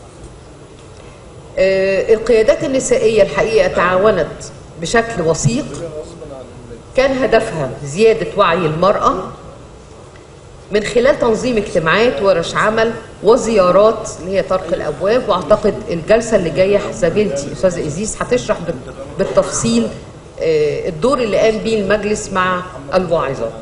القيادات النسائية الحقيقة تعاونت بشكل وثيق، كان هدفها زيادة وعي المرأة من خلال تنظيم اجتماعات ورش عمل وزيارات اللي هي طرق الابواب. واعتقد الجلسه اللي جايه زميلتي استاذه ايزيس هتشرح بالتفصيل الدور اللي قام بيه المجلس مع الواعظات.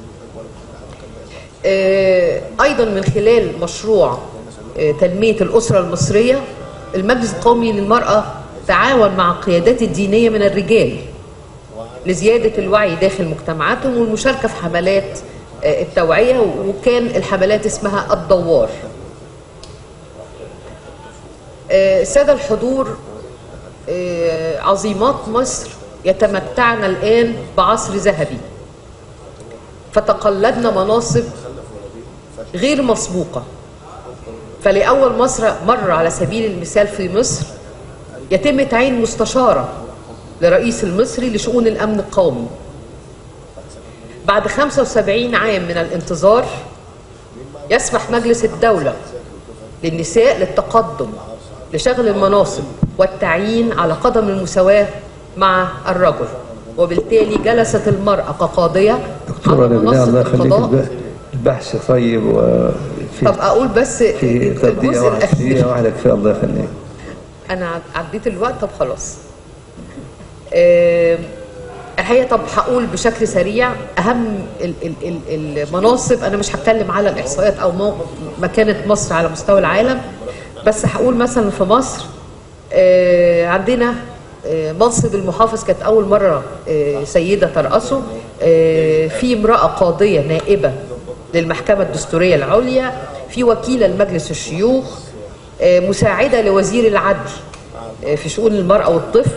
ايضا من خلال مشروع تنميه الاسره المصريه، المجلس القومي للمراه تعاون مع القيادات الدينيه من الرجال لزياده الوعي داخل مجتمعاتهم والمشاركه في حملات التوعية، وكان الحملات اسمها الدوار. سادة الحضور، عظيمات مصر يتمتعن الآن بعصر ذهبي، فتقلدنا مناصب غير مسبوقة. فلأول مصر مرة على سبيل المثال في مصر يتم تعيين مستشارة لرئيس المصري لشؤون الأمن القومي. بعد خمسة وسبعين عام من الانتظار يسمح مجلس الدولة للنساء للتقدم لشغل المناصب والتعيين على قدم المساواة مع الرجل، وبالتالي جلست المرأة كقاضية على منصة القضاء. البحث طيب وفي طب أقول بس في الجزء الأخير. واحدة كفاية، الله يخليك. أنا عديت الوقت. طب خلاص. آه، الحقيقه طب هقول بشكل سريع اهم ال- ال- ال- المناصب. انا مش هتكلم على الاحصائيات او مو- مكانه مصر على مستوى العالم، بس هقول مثلا في مصر آه، عندنا آه، منصب المحافظ كانت اول مره آه، سيده ترأسه. آه، في امراه قاضيه نائبه للمحكمه الدستوريه العليا، في وكيله لمجلس الشيوخ، آه، مساعده لوزير العدل آه، في شؤون المراه والطفل.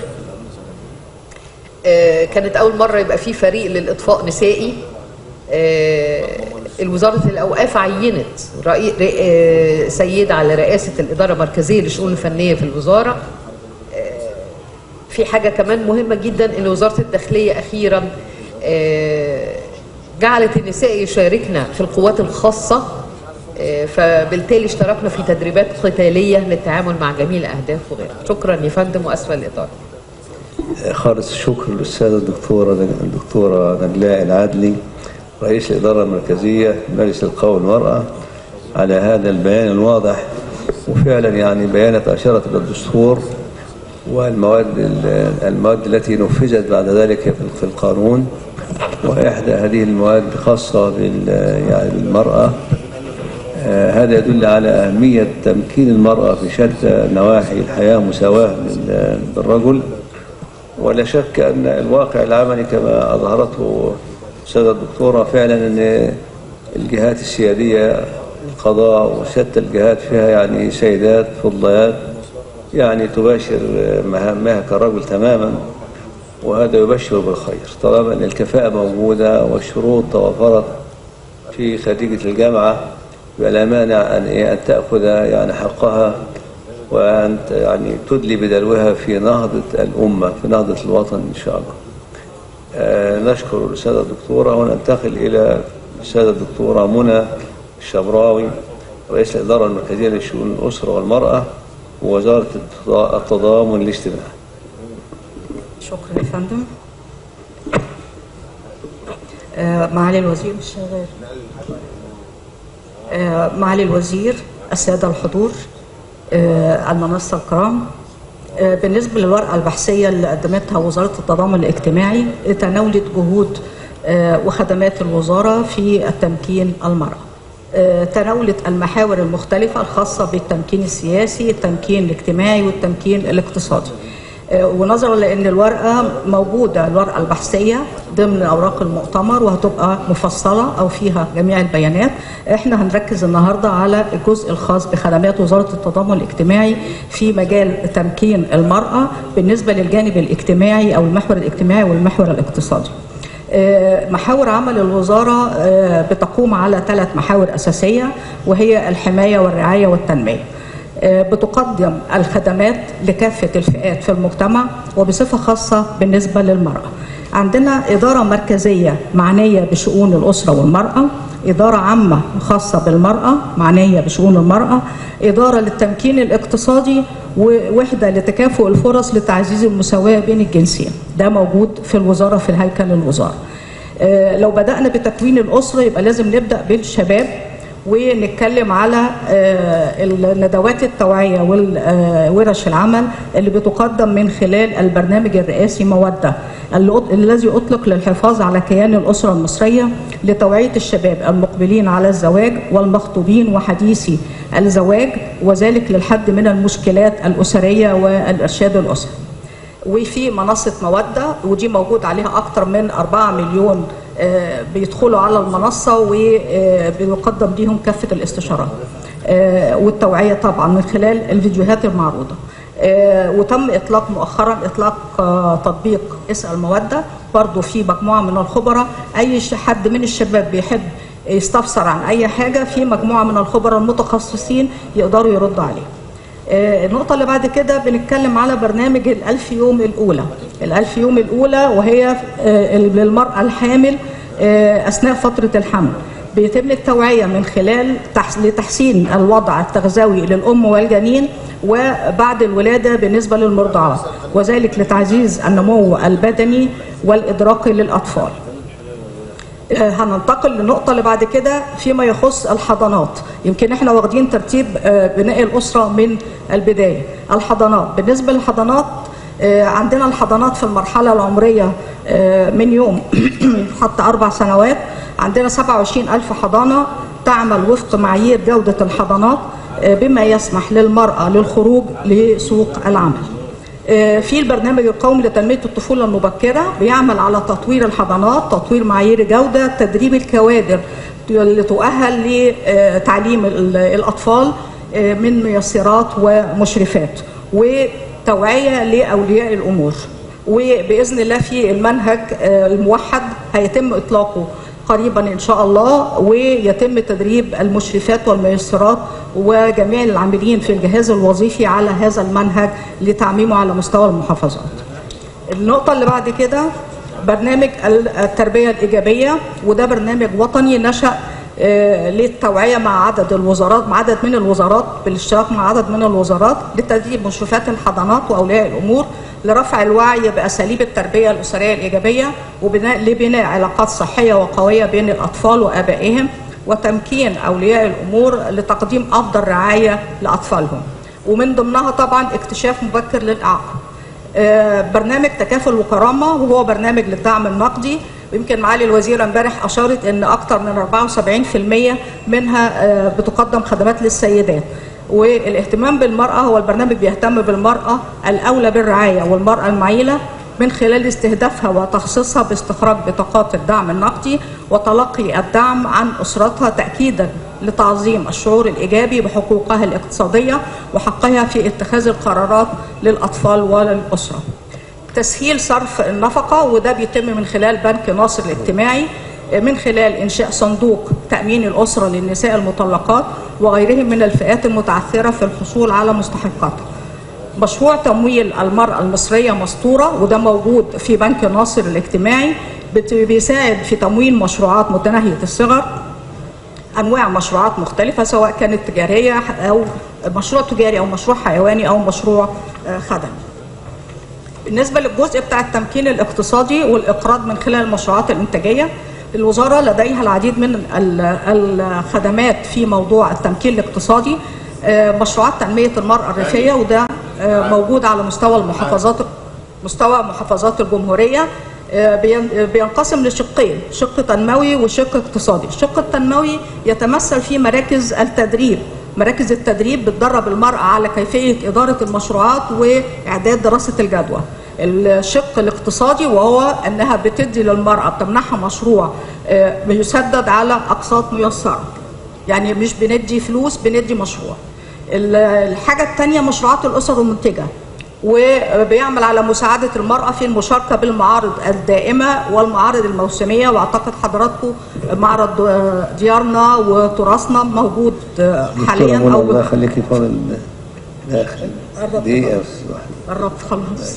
آه، كانت أول مرة يبقى في فريق للإطفاء نسائي. آه، الوزارة الأوقاف عينت رئي... آه، سيدة على رئاسة الإدارة المركزية للشؤون الفنية في الوزارة. آه، في حاجة كمان مهمة جدا، إن وزارة الداخلية أخيرا آه، جعلت النساء يشاركن في القوات الخاصة. آه، فبالتالي اشتركنا في تدريبات قتالية للتعامل مع جميع الأهداف وغيرها. شكرا يا فندم وأسفل الإطالة. خالص الشكر للأستاذة الدكتورة الدكتورة نجلاء العدلي رئيس الإدارة المركزية مجلس القوى المرأة على هذا البيان الواضح، وفعلا يعني بيانات أشارت إلى الدستور والمواد المواد التي نفذت بعد ذلك في القانون، وإحدى هذه المواد خاصة بال يعني بالمرأة. آه هذا يدل على أهمية تمكين المرأة في شتى نواحي الحياة، مساواة بالرجل. ولا شك أن الواقع العملي كما أظهرته السيدة الدكتورة فعلا أن الجهات السيادية القضاء وشتى الجهات فيها يعني سيدات فضليات يعني تباشر مهامها كالرجل تماما، وهذا يبشر بالخير طالما أن الكفاءة موجودة والشروط توفرت في خريجة الجامعة. ولا مانع أن أن تأخذ يعني حقها وأن يعني تدلي بدلوها في نهضة الأمة، في نهضة الوطن إن شاء الله. آه نشكر السادة الدكتورة، وننتقل إلى السادة الدكتورة منى الشبراوي رئيس الإدارة المركزية لشؤون الأسرة والمرأة ووزارة التضامن الاجتماعي. شكرا يا فندم. آه معالي الوزير مش شغال. آه معالي الوزير، السادة الحضور، آه المنصة الكرام، آه بالنسبة للورقة البحثية اللي قدمتها وزارة التضامن الاجتماعي، تناولت جهود آه وخدمات الوزارة في التمكين المرأة. آه تناولت المحاور المختلفة الخاصة بالتمكين السياسي، التمكين الاجتماعي، والتمكين الاقتصادي. ونظرا لان الورقه موجوده الورقه البحثيه ضمن اوراق المؤتمر وهتبقى مفصله او فيها جميع البيانات، احنا هنركز النهارده على الجزء الخاص بخدمات وزاره التضامن الاجتماعي في مجال تمكين المراه بالنسبه للجانب الاجتماعي او المحور الاجتماعي والمحور الاقتصادي. محاور عمل الوزاره بتقوم على ثلاث محاور اساسيه، وهي الحمايه والرعايه والتنميه. بتقدم الخدمات لكافة الفئات في المجتمع وبصفة خاصة بالنسبة للمرأة. عندنا إدارة مركزية معنية بشؤون الأسرة والمرأة، إدارة عامة خاصة بالمرأة معنية بشؤون المرأة، إدارة للتمكين الاقتصادي، ووحدة لتكافؤ الفرص لتعزيز المساواة بين الجنسين. ده موجود في الوزارة في الهيكل الوزاري. لو بدأنا بتكوين الأسرة يبقى لازم نبدأ بالشباب ونتكلم على الندوات التوعية والورش العمل اللي بتقدم من خلال البرنامج الرئاسي مودة الذي أطلق للحفاظ على كيان الأسرة المصرية لتوعية الشباب المقبلين على الزواج والمخطوبين وحديثي الزواج، وذلك للحد من المشكلات الأسرية والإرشاد الأسري. وفي منصة مودة ودي موجود عليها أكثر من أربعة مليون بيدخلوا على المنصة وبيقدم ليهم كافة الاستشارات والتوعية طبعا من خلال الفيديوهات المعروضة. وتم إطلاق مؤخرا إطلاق تطبيق اسأل مودة، برضو في مجموعة من الخبراء، أي حد من الشباب بيحب يستفسر عن أي حاجة في مجموعة من الخبراء المتخصصين يقدروا يردوا عليه. النقطة اللي بعد كده بنتكلم على برنامج الألف يوم الأولى. الألف يوم الأولى وهي للمرأة الحامل أثناء فترة الحمل. بيتم التوعية من خلال لتحسين الوضع التغذوي للأم والجنين وبعد الولادة بالنسبة للمرضعات، وذلك لتعزيز النمو البدني والإدراكي للأطفال. هننتقل للنقطة اللي بعد كده فيما يخص الحضانات. يمكن احنا واخدين ترتيب بناء الأسرة من البداية. الحضانات، بالنسبة للحضانات عندنا الحضانات في المرحلة العمرية من يوم حتى أربع سنوات، عندنا سبعة وعشرين ألف حضانة تعمل وفق معايير جودة الحضانات بما يسمح للمرأة للخروج لسوق العمل. في البرنامج القومي لتنمية الطفولة المبكرة بيعمل على تطوير الحضانات، تطوير معايير جودة، تدريب الكوادر اللي تؤهل لتعليم الأطفال من ميسرات ومشرفات، وتوعية لأولياء الأمور. وبإذن الله في المنهج الموحد هيتم إطلاقه قريبا إن شاء الله، ويتم تدريب المشرفات والميسرات وجميع العاملين في الجهاز الوظيفي على هذا المنهج لتعميمه على مستوى المحافظات. النقطة اللي بعد كده برنامج التربية الإيجابية، وده برنامج وطني نشأ للتوعية مع عدد الوزارات مع عدد من الوزارات بالاشتراك مع عدد من الوزارات لتدريب مشرفات الحضانات وأولياء الأمور لرفع الوعي بأساليب التربية الأسرية الإيجابية وبناء لبناء علاقات صحية وقوية بين الأطفال وآبائهم، وتمكين أولياء الأمور لتقديم أفضل رعاية لأطفالهم، ومن ضمنها طبعا اكتشاف مبكر للإعاقة. برنامج تكافل وكرامة وهو برنامج للدعم النقدي، ويمكن معالي الوزيرة امبارح أشارت أن أكثر من أربعة وسبعين بالمئة منها بتقدم خدمات للسيدات. والاهتمام بالمرأة هو البرنامج بيهتم بالمرأة الأولى بالرعاية والمرأة المعيلة من خلال استهدافها وتخصيصها باستخراج بطاقات الدعم النقدي وتلقي الدعم عن أسرتها، تأكيدا لتعظيم الشعور الإيجابي بحقوقها الاقتصادية وحقها في اتخاذ القرارات للأطفال وللأسرة. تسهيل صرف النفقة، وده بيتم من خلال بنك ناصر الاجتماعي من خلال إنشاء صندوق تأمين الأسرة للنساء المطلقات وغيرهم من الفئات المتعثرة في الحصول على مستحقاتها. مشروع تمويل المرأة المصرية مسطورة، وده موجود في بنك ناصر الاجتماعي، بيساعد في تمويل مشروعات متناهية الصغر، أنواع مشروعات مختلفة سواء كانت تجارية أو مشروع تجاري أو مشروع حيواني أو مشروع خدمي. بالنسبة للجزء بتاع التمكين الاقتصادي والإقراض من خلال المشروعات الإنتاجية، الوزارة لديها العديد من الخدمات في موضوع التمكين الاقتصادي. مشروعات تنمية المرأة الريفية، وده موجود على مستوى المحافظات مستوى محافظات الجمهورية، بينقسم لشقين، شق تنموي وشق اقتصادي. الشق التنموي يتمثل في مراكز التدريب. مراكز التدريب بتدرب المرأة على كيفية إدارة المشروعات وإعداد دراسة الجدوى. الشق الاقتصادي وهو أنها بتدي للمرأة، بتمنحها مشروع بيسدد على أقساط ميسرة، يعني مش بندي فلوس، بندي مشروع. الحاجة الثانية مشروعات الأسر المنتجة، وبيعمل على مساعدة المرأة في المشاركة بالمعارض الدائمة والمعارض الموسمية، واعتقد حضراتكم معرض ديارنا وتراثنا موجود حاليا. او الله يخليكي فاضل دقيقة قربت خلاص.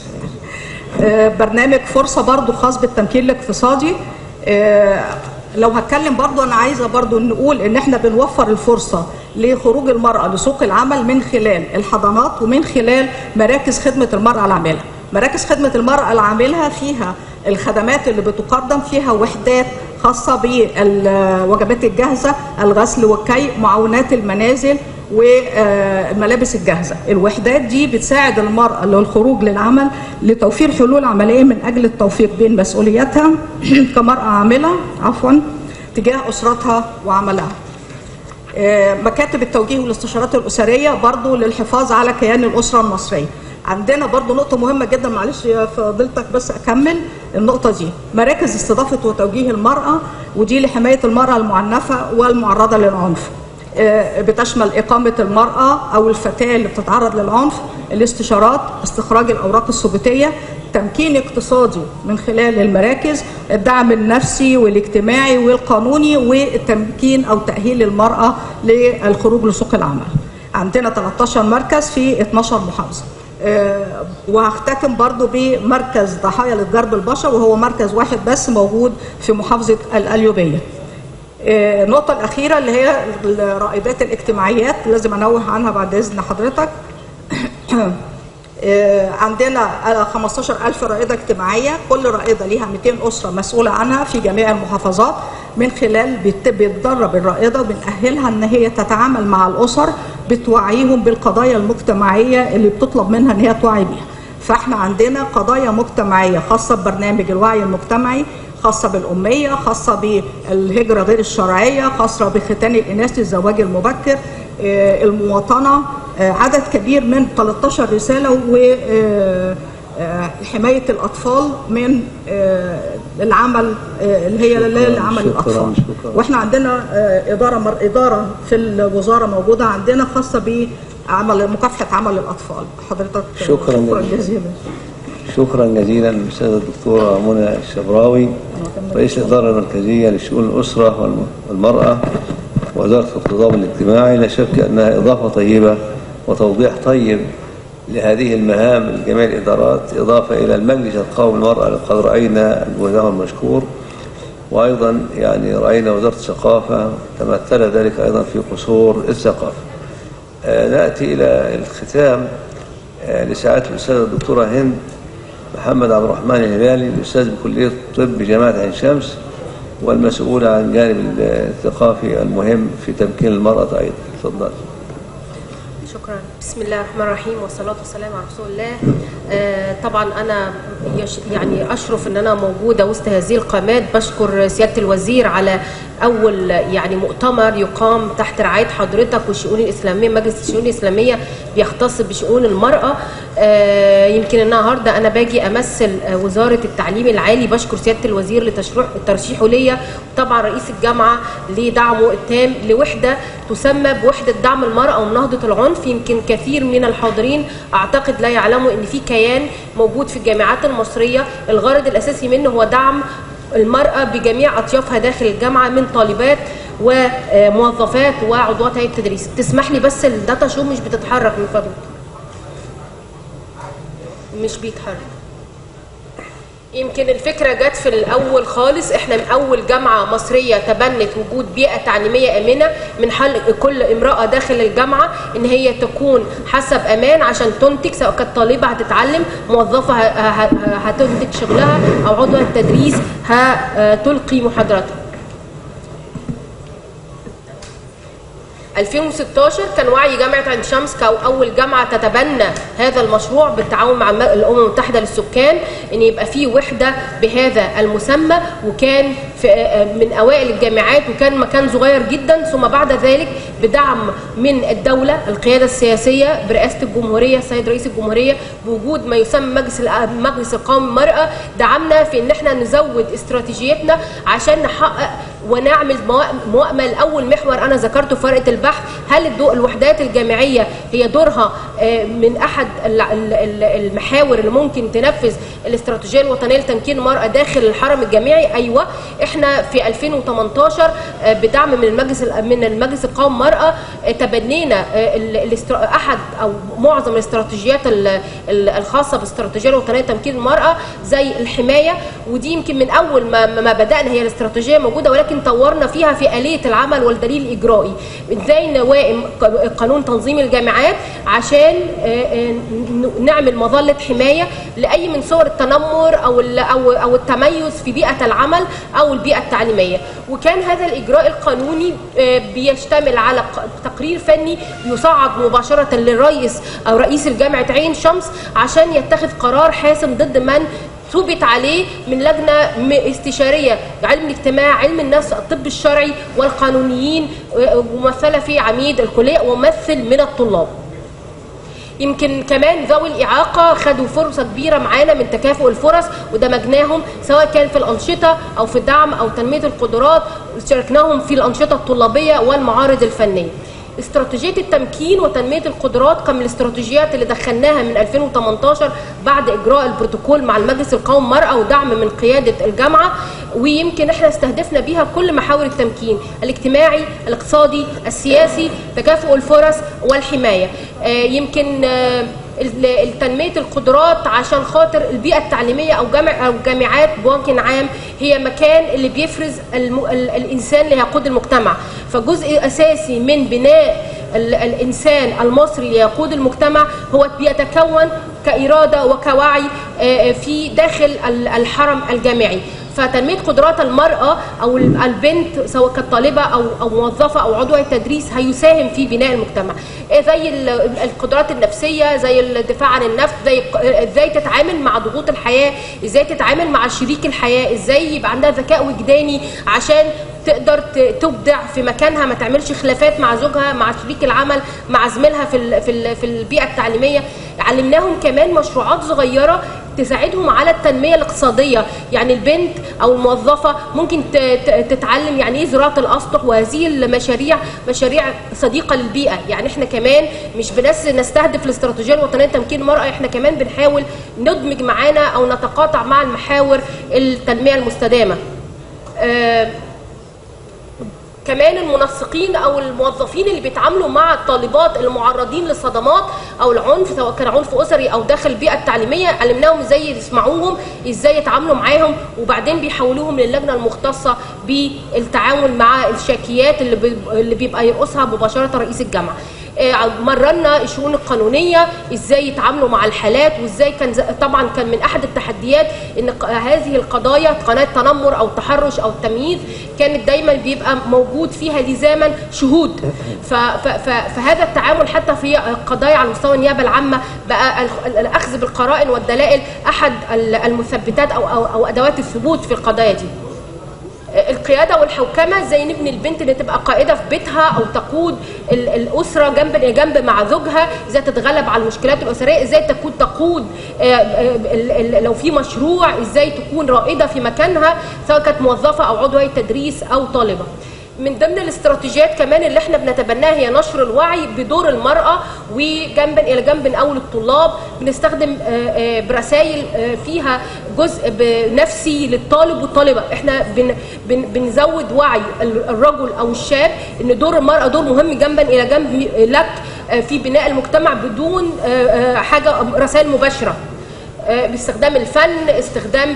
برنامج فرصة برضو خاص بالتمكين الاقتصادي. لو هتكلم برضو أنا عايزة برضو نقول إن إحنا بنوفر الفرصة لخروج المرأة لسوق العمل من خلال الحضانات ومن خلال مراكز خدمة المرأة العاملة. مراكز خدمة المرأة العاملة فيها الخدمات اللي بتقدم، فيها وحدات خاصة بالوجبات الجاهزة، الغسل والكي، معاونات المنازل والملابس الجاهزة. الوحدات دي بتساعد المرأة للخروج للعمل لتوفير حلول عملية من أجل التوفيق بين مسؤولياتها كمرأة عاملة عفوا تجاه أسرتها وعملها. مكاتب التوجيه والاستشارات الأسرية برضو للحفاظ على كيان الأسرة المصرية. عندنا برضو نقطة مهمة جدا، معلش يا فضيلتك بس أكمل النقطة دي. مراكز استضافة وتوجيه المرأة، ودي لحماية المرأة المعنفة والمعرضة للعنف، بتشمل إقامة المرأة أو الفتاة اللي بتتعرض للعنف، الاستشارات، استخراج الأوراق الثبوتية، تمكين اقتصادي من خلال المراكز، الدعم النفسي والاجتماعي والقانوني، والتمكين أو تأهيل المرأة للخروج لسوق العمل. عندنا ثلاثة عشر مركز في اثني عشر محافظة. أه وهختتم برضو بمركز ضحايا للضرب البشر، وهو مركز واحد بس موجود في محافظة القليوبية. أه النقطة الأخيرة اللي هي الرائدات الاجتماعيات، لازم أنوه عنها بعد إذن حضرتك. أه عندنا خمستاشر ألف رائدة اجتماعية، كل رائدة ليها مئتين أسرة مسؤولة عنها في جميع المحافظات. من خلال بيتدرب الرائدة وبنأهلها ان هي تتعامل مع الأسر، بتوعيهم بالقضايا المجتمعية اللي بتطلب منها ان هي توعي بيها. فاحنا عندنا قضايا مجتمعيه خاصه ببرنامج الوعي المجتمعي، خاصه بالاميه، خاصه بالهجره غير الشرعيه، خاصه بختان الاناث للزواج المبكر، المواطنه، عدد كبير من ثلاثة عشر رساله، وحمايه الاطفال من العمل اللي هي لعمل الاطفال. واحنا عندنا اداره اداره في الوزاره موجوده عندنا خاصه بعمل مكافحه عمل الاطفال. حضرتك شكرا, شكرا جزيلا. شكرا جزيلا الاستاذه الدكتوره منى الشبراوي، رئيس الاداره المركزيه لشؤون الاسره والمراه وزاره التضامن الاجتماعي. لا شك انها اضافه طيبه وتوضيح طيب لهذه المهام لجميع الادارات، اضافه الى المجلس القومي للمراه لقد راينا جهدها المشكور، وايضا يعني راينا وزاره الثقافه تمثل ذلك ايضا في قصور الثقافه. آه ناتي الى الختام آه لسعاده الاستاذه الدكتوره هند محمد عبد الرحمن الهلالي، الاستاذ بكليه الطب بجامعه عين شمس والمسؤول عن الجانب الثقافي المهم في تمكين المراه ايضا. تفضل. شكرا. بسم الله الرحمن الرحيم والصلاة والسلام على رسول الله. آه طبعا أنا يعني أشرف أن أنا موجودة وسط هذه القامات. بشكر سيادة الوزير على أول يعني مؤتمر يقام تحت رعاية حضرتك والشؤون الإسلامية، مجلس الشؤون الإسلامية بيختص بشؤون المرأة. آه يمكن النهارده أنا باجي أمثل وزارة التعليم العالي. بشكر سيادة الوزير لترشيحه ليا، وطبعا رئيس الجامعة لدعمه التام لوحدة تسمى بوحدة دعم المرأة ومناهضة العنف. يمكن كثير من الحاضرين أعتقد لا يعلموا أن في كيان موجود في الجامعات المصرية الغرض الأساسي منه هو دعم المرأة بجميع أطيافها داخل الجامعة من طالبات وموظفات وعضوات هيئة التدريس. تسمح لي بس الداتا شو مش بتتحرك من فضلك، مش بيتحرك. يمكن الفكرة جت في الأول خالص، احنا من أول جامعة مصرية تبنت وجود بيئة تعليمية آمنة من حل كل امرأة داخل الجامعة إن هي تكون حسب أمان عشان تنتج، سواء كانت طالبة هتتعلم، موظفة هتنتج شغلها، أو عضوة التدريس هتلقي محاضراتها. ألفين وستاشر كان وعي جامعة عين شمس كأول جامعة تتبنى هذا المشروع بالتعاون مع الأمم المتحدة للسكان إن يبقى فيه وحدة بهذا المسمى، وكان في من أوائل الجامعات وكان مكان صغير جدا. ثم بعد ذلك بدعم من الدولة القيادة السياسية برئاسة الجمهورية السيد رئيس الجمهورية بوجود ما يسمى مجلس المجلس القومي للمرأة، دعمنا في إن احنا نزود استراتيجيتنا عشان نحقق ونعمل موائمة. الأول محور أنا ذكرته في ورقة البحث، هل الوحدات الجامعية هي دورها من أحد المحاور اللي ممكن تنفذ الاستراتيجية الوطنية لتمكين المرأة داخل الحرم الجامعي؟ أيوة. احنا في ألفين وثمانية عشر بدعم من المجلس من المجلس القومي للمرأة تبنينا أحد أو معظم الاستراتيجيات الخاصة بالاستراتيجية الوطنية لتمكين المرأة زي الحماية، ودي يمكن من أول ما ما بدأنا هي الاستراتيجية موجودة، ولكن طورنا فيها في آلية العمل والدليل الإجرائي. ازاي نوائم قانون تنظيم الجامعات عشان نعمل مظلة حماية لأي من صور التنمر أو أو أو التميز في بيئة العمل أو البيئة التعليمية. وكان هذا الإجراء القانوني بيشتمل على تقرير فني يصعد مباشرة للرئيس أو رئيس الجامعة عين شمس عشان يتخذ قرار حاسم ضد من ثبت عليه من لجنة استشارية علم الاجتماع، علم النفس، الطب الشرعي والقانونيين، ممثلة في عميد الكلية وممثل من الطلاب. يمكن كمان ذوي الإعاقة خدوا فرصة كبيرة معانا من تكافؤ الفرص ودمجناهم سواء كان في الأنشطة أو في الدعم أو تنمية القدرات، شاركناهم في الأنشطة الطلابية والمعارض الفنية. استراتيجية التمكين وتنمية القدرات كان من الاستراتيجيات اللي دخلناها من ألفين وثمانية عشر بعد إجراء البروتوكول مع المجلس القومي للمرأة ودعم من قيادة الجامعة، ويمكن احنا استهدفنا بيها كل محاور التمكين الاجتماعي، الاقتصادي، السياسي، تكافؤ الفرص والحماية. آه يمكن آه تنمية القدرات عشان خاطر البيئة التعليمية أو جامع أو جامعات بوجه عام هي مكان اللي بيفرز الم... الإنسان اللي هيقود المجتمع، فجزء أساسي من بناء الإنسان المصري ليقود المجتمع هو بيتكون كإرادة وكوعي في داخل الحرم الجامعي. فتنميه قدرات المراه او البنت سواء كانت طالبه او او موظفه او عضو تدريس هيساهم في بناء المجتمع، زي القدرات النفسيه، زي الدفاع عن النفس، زي ازاي تتعامل مع ضغوط الحياه، ازاي تتعامل مع شريك الحياه، ازاي يبقى عندها ذكاء وجداني عشان تقدر تبدع في مكانها، ما تعملش خلافات مع زوجها، مع شريك العمل، مع زميلها في في في البيئه التعليميه. علمناهم كمان مشروعات صغيره تساعدهم على التنميه الاقتصاديه، يعني البنت او الموظفه ممكن تتعلم يعني ايه زراعه الاسطح، وهذه المشاريع مشاريع صديقه للبيئه. يعني احنا كمان مش بس نستهدف الاستراتيجيه الوطنيه لتمكين المراه، احنا كمان بنحاول ندمج معانا او نتقاطع مع المحاور التنميه المستدامه. آه كمان المنسقين او الموظفين اللي بيتعاملوا مع الطالبات المعرضين للصدمات او العنف، سواء كان عنف اسري او داخل البيئه التعليميه، علمناهم ازاي يسمعوهم، ازاي يتعاملوا معاهم، وبعدين بيحولوهم للجنه المختصه بالتعامل مع الشاكيات اللي اللي بيبقى يرقصها مباشره رئيس الجامعه. مرنا الشؤون القانونيه ازاي يتعاملوا مع الحالات، وازاي كان طبعا كان من احد التحديات ان هذه القضايا قضايا التنمر او التحرش او التمييز كانت دايما بيبقى موجود فيها لزاما شهود، فهذا التعامل حتى في قضايا على مستوى النيابه العامه بقى الاخذ بالقرائن والدلائل احد المثبتات او او, أو ادوات الثبوت في القضايا دي. القياده والحوكمه، ازاي نبني البنت اللي تبقى قائده في بيتها او تقود الاسره جنب جنب مع زوجها، ازاي تتغلب على المشكلات الاسريه، ازاي تكون تقود لو في مشروع، ازاي تكون رائده في مكانها سواء كانت موظفه او عضو هيئه تدريس او طالبه. من ضمن الاستراتيجيات كمان اللي احنا بنتبناها هي نشر الوعي بدور المرأة، وجنبا إلى جنب أول الطلاب بنستخدم برسائل فيها جزء نفسي للطالب والطالبة. احنا بن بن بنزود وعي الرجل أو الشاب إن دور المرأة دور مهم جنبا إلى جنب لك في بناء المجتمع بدون حاجة رسائل مباشرة، باستخدام الفن، استخدام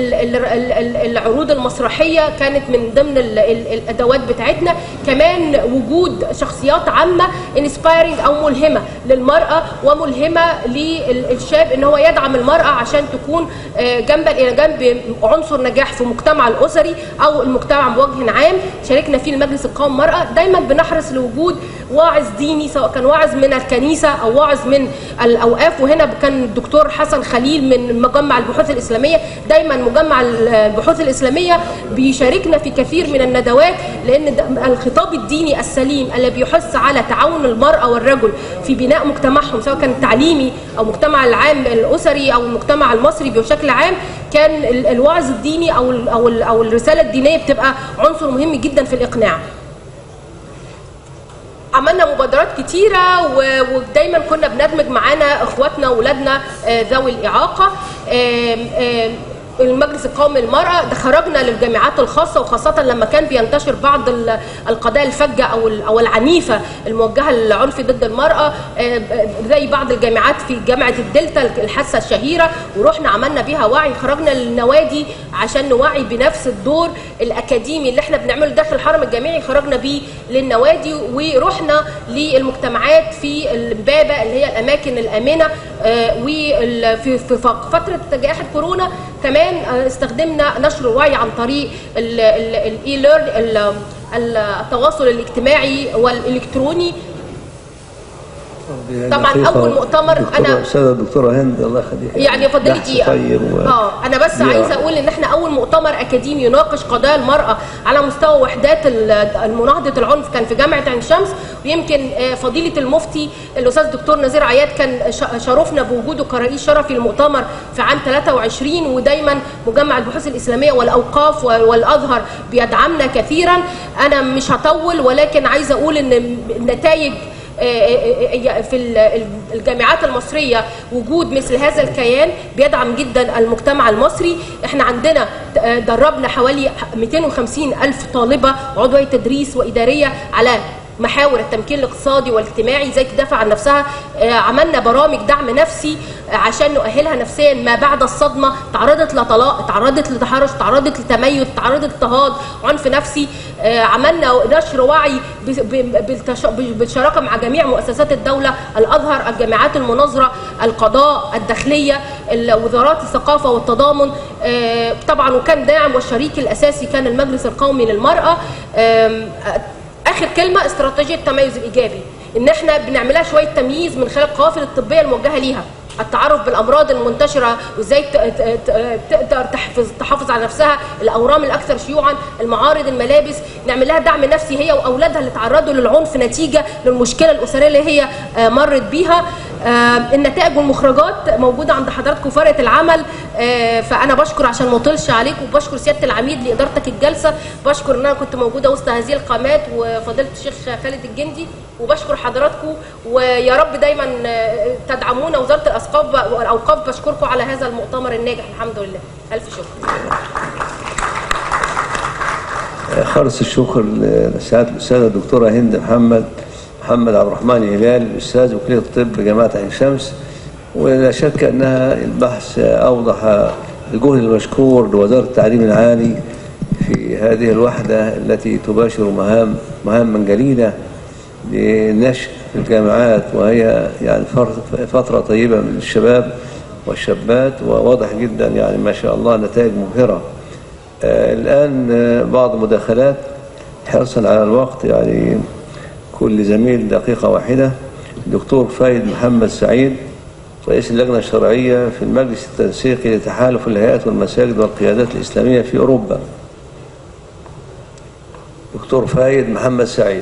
العروض المسرحيه كانت من ضمن الادوات بتاعتنا. كمان وجود شخصيات عامه انسبايرنج او ملهمه للمراه وملهمه للشاب ان هو يدعم المراه عشان تكون جنبا الى جنب عنصر نجاح في المجتمع الاسري او المجتمع بوجه عام. شاركنا فيه المجلس القومي للمراه. دايما بنحرص لوجود واعظ ديني، سواء كان واعظ من الكنيسه او واعظ من الاوقاف، وهنا كان الدكتور حسن خليل من مجمع البحوث الإسلامية. دايما مجمع البحوث الإسلامية بيشاركنا في كثير من الندوات، لأن الخطاب الديني السليم اللي بيحث على تعاون المرأة والرجل في بناء مجتمعهم سواء كان تعليمي أو مجتمع العام الأسري أو المجتمع المصري بشكل عام، كان الوعظ الديني أو أو أو الرسالة الدينية بتبقى عنصر مهم جدا في الإقناع. عملنا مبادرات كتيرة ودايما كنا بندمج معانا اخواتنا واولادنا ذوي الإعاقة. المجلس القومي للمرأة ده خرجنا للجامعات الخاصة، وخاصة لما كان بينتشر بعض القضايا الفجة أو أو العنيفة الموجهة للعنف ضد المرأة، زي بعض الجامعات في جامعة الدلتا الحادثة الشهيرة، ورحنا عملنا بيها وعي. خرجنا للنوادي عشان نوعي بنفس الدور الأكاديمي اللي احنا بنعمله داخل الحرم الجامعي، خرجنا بيه للنوادي، ورحنا للمجتمعات في الإمبابة اللي هي الأماكن الآمنة. وفي فترة جائحة كورونا كمان استخدمنا نشر الوعي عن طريق الاي ليرن، التواصل الاجتماعي والالكتروني. طبعا اول مؤتمر انا استاذه الدكتوره هند الله يخليك يعني فضلت دقيقه اه انا بس عايزه اقول ان احنا اول مؤتمر اكاديمي يناقش قضايا المراه على مستوى وحدات المناهضه العنف كان في جامعه عين شمس، ويمكن فضيله المفتي الاستاذ الدكتور نزير عياد كان شرفنا بوجوده كرئيس شرفي للمؤتمر في عام ثلاثة وعشرين، ودايما مجمع البحوث الاسلاميه والاوقاف والازهر بيدعمنا كثيرا. انا مش هطول، ولكن عايزه اقول ان النتائج في الجامعات المصرية وجود مثل هذا الكيان بيدعم جدا المجتمع المصري. احنا عندنا دربنا حوالي مئتين وخمسين ألف طالبة عضوية تدريس وإدارية على محاور التمكين الاقتصادي والاجتماعي، ازاي تدافع عن نفسها. عملنا برامج دعم نفسي عشان نؤهلها نفسيا ما بعد الصدمه، تعرضت لطلاق، تعرضت لتحرش، تعرضت لتميز، تعرضت لاضطهاد، عنف نفسي. عملنا نشر وعي بالشراكه مع جميع مؤسسات الدوله، الازهر، الجامعات المناظره، القضاء، الداخليه، وزارات الثقافه والتضامن طبعا، وكان داعم والشريك الاساسي كان المجلس القومي للمراه. اخر كلمه، استراتيجيه التميز الايجابي، ان احنا بنعملها شويه تمييز من خلال القوافل الطبيه الموجهه ليها، التعرف بالامراض المنتشره وازاي تقدر تحافظ تحافظ على نفسها، الاورام الاكثر شيوعا، المعارض، الملابس، نعمل لها دعم نفسي هي واولادها اللي تعرضوا للعنف نتيجه للمشكله الاسريه اللي هي مرت بيها. النتائج والمخرجات موجوده عند حضراتكم في ورقه العمل. فانا بشكر عشان ما اطولش عليكم، وبشكر سياده العميد لادارتك الجلسه، بشكر ان انا كنت موجوده وسط هذه القامات وفضيله الشيخ خالد الجندي، وبشكر حضراتكم، ويا رب دايما تدعمونا. وزاره الاوقاف والاوقاف بشكركم على هذا المؤتمر الناجح، الحمد لله، الف شكر. خالص الشكر لسعاده الاستاذه الدكتوره هند محمد محمد عبد الرحمن هلال، استاذ وكليه الطب جامعه عين شمس، ولا شك انها البحث اوضح الجهد المشكور لوزاره التعليم العالي في هذه الوحده التي تباشر مهام مهاما جليله للنشء في الجامعات، وهي يعني فتره طيبه من الشباب والشابات، وواضح جدا يعني ما شاء الله نتائج مبهره. آه الان آه بعض مداخلات حرصا على الوقت، يعني كل زميل دقيقة واحدة. الدكتور فايد محمد سعيد، رئيس اللجنة الشرعية في المجلس التنسيقي لتحالف الهيئات والمساجد والقيادات الإسلامية في أوروبا. دكتور فايد محمد سعيد.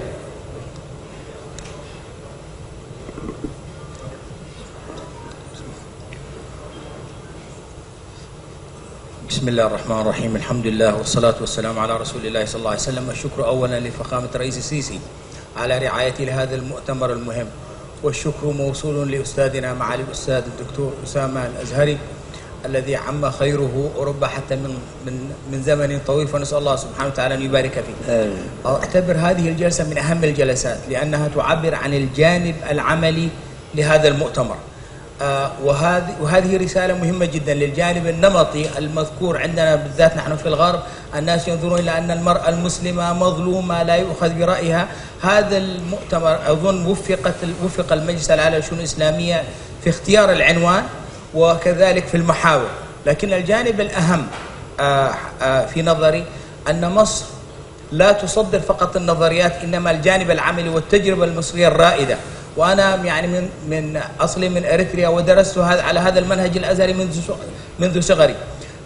بسم الله الرحمن الرحيم، الحمد لله والصلاة والسلام على رسول الله صلى الله عليه وسلم. الشكر أولا لفخامة الرئيس السيسي على رعايته لهذا المؤتمر المهم، والشكر موصول لأستاذنا معالي الأستاذ الدكتور أسامة الأزهري الذي عم خيره أوروبا حتى من من من زمن طويل، فنسأل الله سبحانه وتعالى أن يبارك فيه. أعتبر هذه الجلسة من أهم الجلسات لأنها تعبر عن الجانب العملي لهذا المؤتمر، آه وهذه وهذه رسالة مهمة جدا للجانب النمطي المذكور عندنا بالذات نحن في الغرب. الناس ينظرون إلى أن المرأة المسلمة مظلومة لا يؤخذ برأيها. هذا المؤتمر أظن وفقت وفق المجلس الأعلى للشؤون الإسلامية في اختيار العنوان وكذلك في المحاور، لكن الجانب الأهم آه آه في نظري أن مصر لا تصدر فقط النظريات، إنما الجانب العملي والتجربة المصرية الرائدة. وأنا يعني من من أصلي من إريتريا، ودرست هذا على هذا المنهج الأزهري منذ منذ صغري،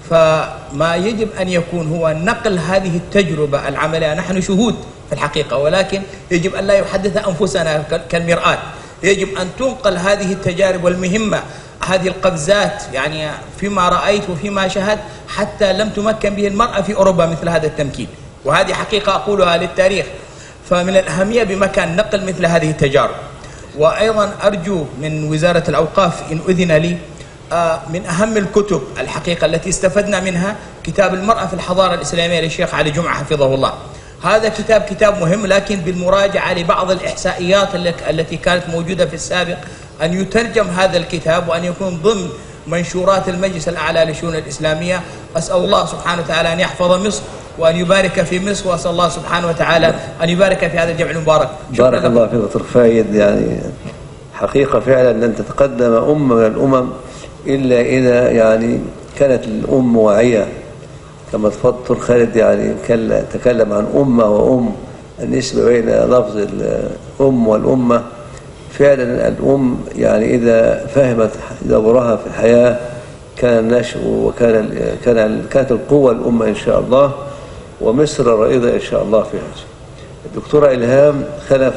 فما يجب أن يكون هو نقل هذه التجربة العملية. نحن شهود في الحقيقة، ولكن يجب أن لا يحدث أنفسنا كالمرآة، يجب أن تنقل هذه التجارب والمهمة، هذه القفزات يعني فيما رأيت وفيما شاهدت، حتى لم تمكن به المرأة في أوروبا مثل هذا التمكين، وهذه حقيقة أقولها للتاريخ. فمن الأهمية بمكان نقل مثل هذه التجارب. وأيضا أرجو من وزارة الأوقاف إن أذن لي، من أهم الكتب الحقيقة التي استفدنا منها كتاب المرأة في الحضارة الإسلامية للشيخ علي جمعة حفظه الله. هذا كتاب كتاب مهم، لكن بالمراجعة لبعض الإحصائيات التي كانت موجودة في السابق أن يترجم هذا الكتاب وأن يكون ضمن منشورات المجلس الأعلى للشؤون الإسلامية. أسأل الله سبحانه وتعالى أن يحفظ مصر وأن يبارك في مصر، وأسأل الله سبحانه وتعالى أن يبارك في هذا الجمع المبارك. بارك الله فيك دكتور فايد. يعني حقيقة فعلا لن تتقدم أمة من الأمم إلا إذا يعني كانت الأم واعية، كما تفضل خالد يعني تكلم عن أمة وأم، النسبة بين لفظ الأم والأمة. فعلا الأم يعني إذا فهمت دورها في الحياة كان النشء وكان كان كانت القوة الأمة إن شاء الله، ومصر رائدة إن شاء الله في هذا. الدكتورة إلهام خلف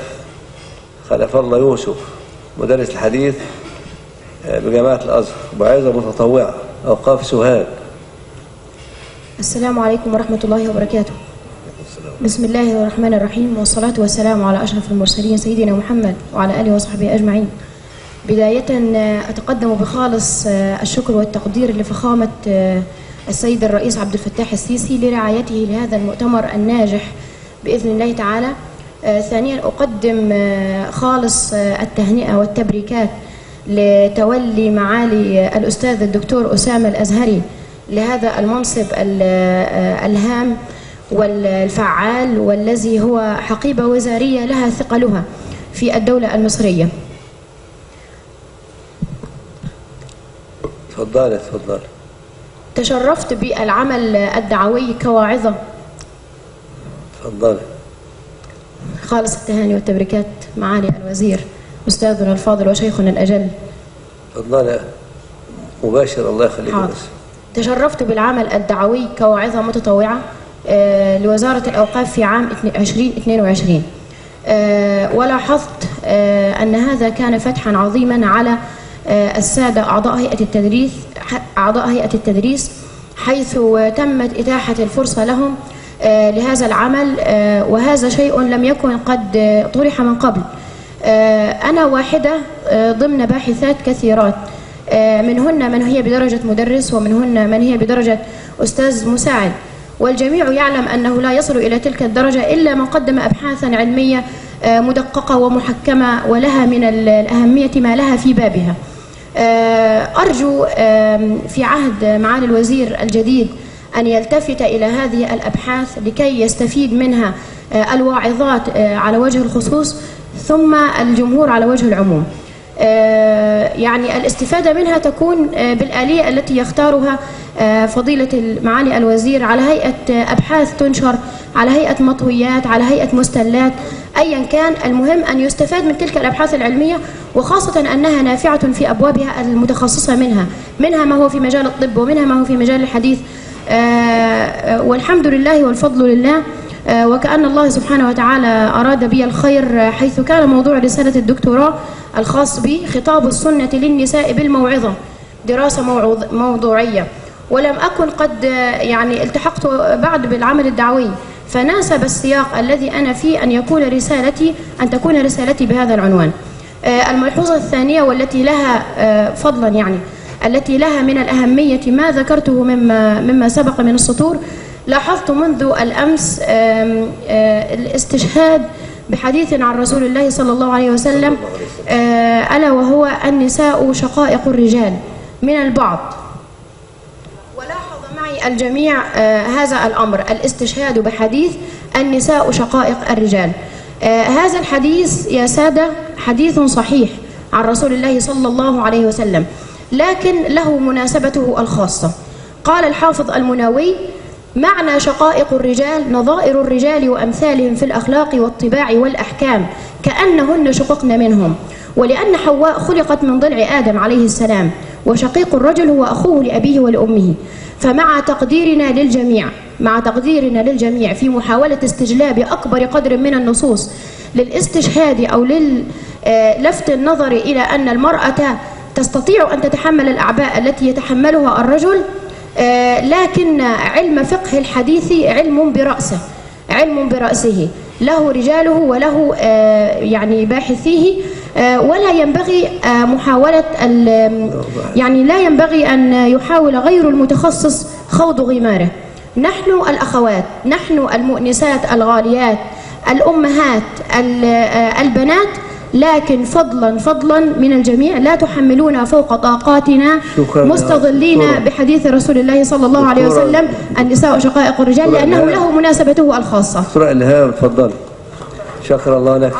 خلف الله يوسف، مدرس الحديث بجامعة الأزهر، وعايزة متطوعة أوقاف سوهاج. السلام عليكم ورحمة الله وبركاته. بسم الله الرحمن الرحيم، والصلاة والسلام على أشرف المرسلين سيدنا محمد وعلى آله وصحبه أجمعين. بداية أتقدم بخالص الشكر والتقدير لفخامة السيد الرئيس عبد الفتاح السيسي لرعايته لهذا المؤتمر الناجح بإذن الله تعالى. ثانيا أقدم خالص التهنئة والتبريكات لتولي معالي الأستاذ الدكتور أسامة الأزهري لهذا المنصب الهام والفعال، والذي هو حقيبة وزارية لها ثقلها في الدولة المصرية. تفضلي تفضلي. تشرفت بالعمل الدعوي كواعظة. تفضلي. خالص التهاني والتبريكات معالي الوزير أستاذنا الفاضل وشيخنا الأجل. تفضلي مباشر، الله يخليك. بس تشرفت بالعمل الدعوي كواعظة متطوعة آه لوزارة الأوقاف في عام ألفين واثنين وعشرين، آه ولاحظت آه أن هذا كان فتحا عظيما على آه السادة أعضاء هيئة التدريس أعضاء هيئة التدريس حيث تمت إتاحة الفرصة لهم آه لهذا العمل، آه وهذا شيء لم يكن قد آه طرح من قبل. آه أنا واحدة آه ضمن باحثات كثيرات، آه منهن من هي بدرجة مدرس ومنهن من هي بدرجة أستاذ مساعد، والجميع يعلم أنه لا يصل إلى تلك الدرجة إلا من قدم أبحاثا علمية آه مدققة ومحكمة ولها من الأهمية ما لها في بابها. آه أرجو آه في عهد معالي الوزير الجديد أن يلتفت إلى هذه الأبحاث لكي يستفيد منها آه الواعظات آه على وجه الخصوص ثم الجمهور على وجه العموم. يعني الاستفادة منها تكون بالآلية التي يختارها فضيلة معالي الوزير على هيئة أبحاث تنشر، على هيئة مطويات، على هيئة مستلات، أيا كان، المهم أن يستفاد من تلك الأبحاث العلمية، وخاصة أنها نافعة في أبوابها المتخصصة منها منها ما هو في مجال الطب ومنها ما هو في مجال الحديث، والحمد لله والفضل لله. وكأن الله سبحانه وتعالى أراد بي الخير، حيث كان موضوع رسالة الدكتوراه الخاص بي خطاب السنة للنساء بالموعظة، دراسة موضوعية، ولم أكن قد يعني التحقت بعد بالعمل الدعوي، فناسب السياق الذي أنا فيه أن يكون رسالتي أن تكون رسالتي بهذا العنوان. الملحوظة الثانية والتي لها فضلا يعني التي لها من الأهمية ما ذكرته مما مما سبق من السطور، لاحظت منذ الأمس الاستشهاد بحديث عن رسول الله صلى الله عليه وسلم، ألا وهو النساء شقائق الرجال من البعض، ولاحظ معي الجميع هذا الأمر، الاستشهاد بحديث النساء شقائق الرجال. هذا الحديث يا سادة حديث صحيح عن رسول الله صلى الله عليه وسلم، لكن له مناسبته الخاصة. قال الحافظ المناوي: معنى شقائق الرجال نظائر الرجال وأمثالهم في الأخلاق والطباع والأحكام كأنهن شققن منهم، ولأن حواء خلقت من ضلع آدم عليه السلام، وشقيق الرجل هو أخوه لأبيه ولأمه. فمع تقديرنا للجميع مع تقديرنا للجميع في محاولة استجلاب أكبر قدر من النصوص للاستشهاد أو للفت النظر إلى أن المرأة تستطيع أن تتحمل الأعباء التي يتحملها الرجل، آه لكن علم فقه الحديث علم برأسه علم برأسه له رجاله وله آه يعني باحثيه، آه ولا ينبغي آه محاولة يعني لا ينبغي أن يحاول غير المتخصص خوض غماره. نحن الأخوات، نحن المؤنسات الغاليات، الأمهات، البنات، لكن فضلا فضلا من الجميع لا تحملون فوق طاقاتنا مستظلين بحديث رسول الله صلى الله عليه وسلم النساء شقائق الرجال، لأنه له مناسبته الخاصة. دكتورة إلهام تفضل. شكر الله لك.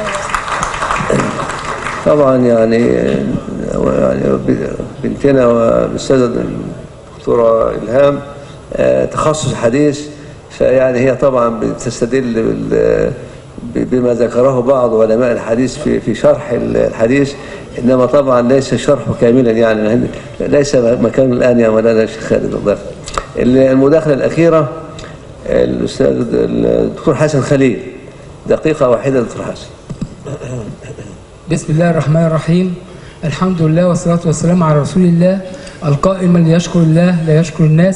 طبعا يعني يعني بنتنا والأستاذة الدكتورة إلهام تخصص الحديث، فيعني هي طبعا بتستدل بما ذكره بعض علماء الحديث في في شرح الحديث، انما طبعا ليس شرحه كاملا، يعني ليس مكان الان يا مولانا الشيخ خالد. الله المداخله الاخيره الاستاذ الدكتور حسن خليل، دقيقه واحده دكتور حسن. بسم الله الرحمن الرحيم، الحمد لله والصلاه والسلام على رسول الله القائل: من يشكر الله لا يشكر الناس،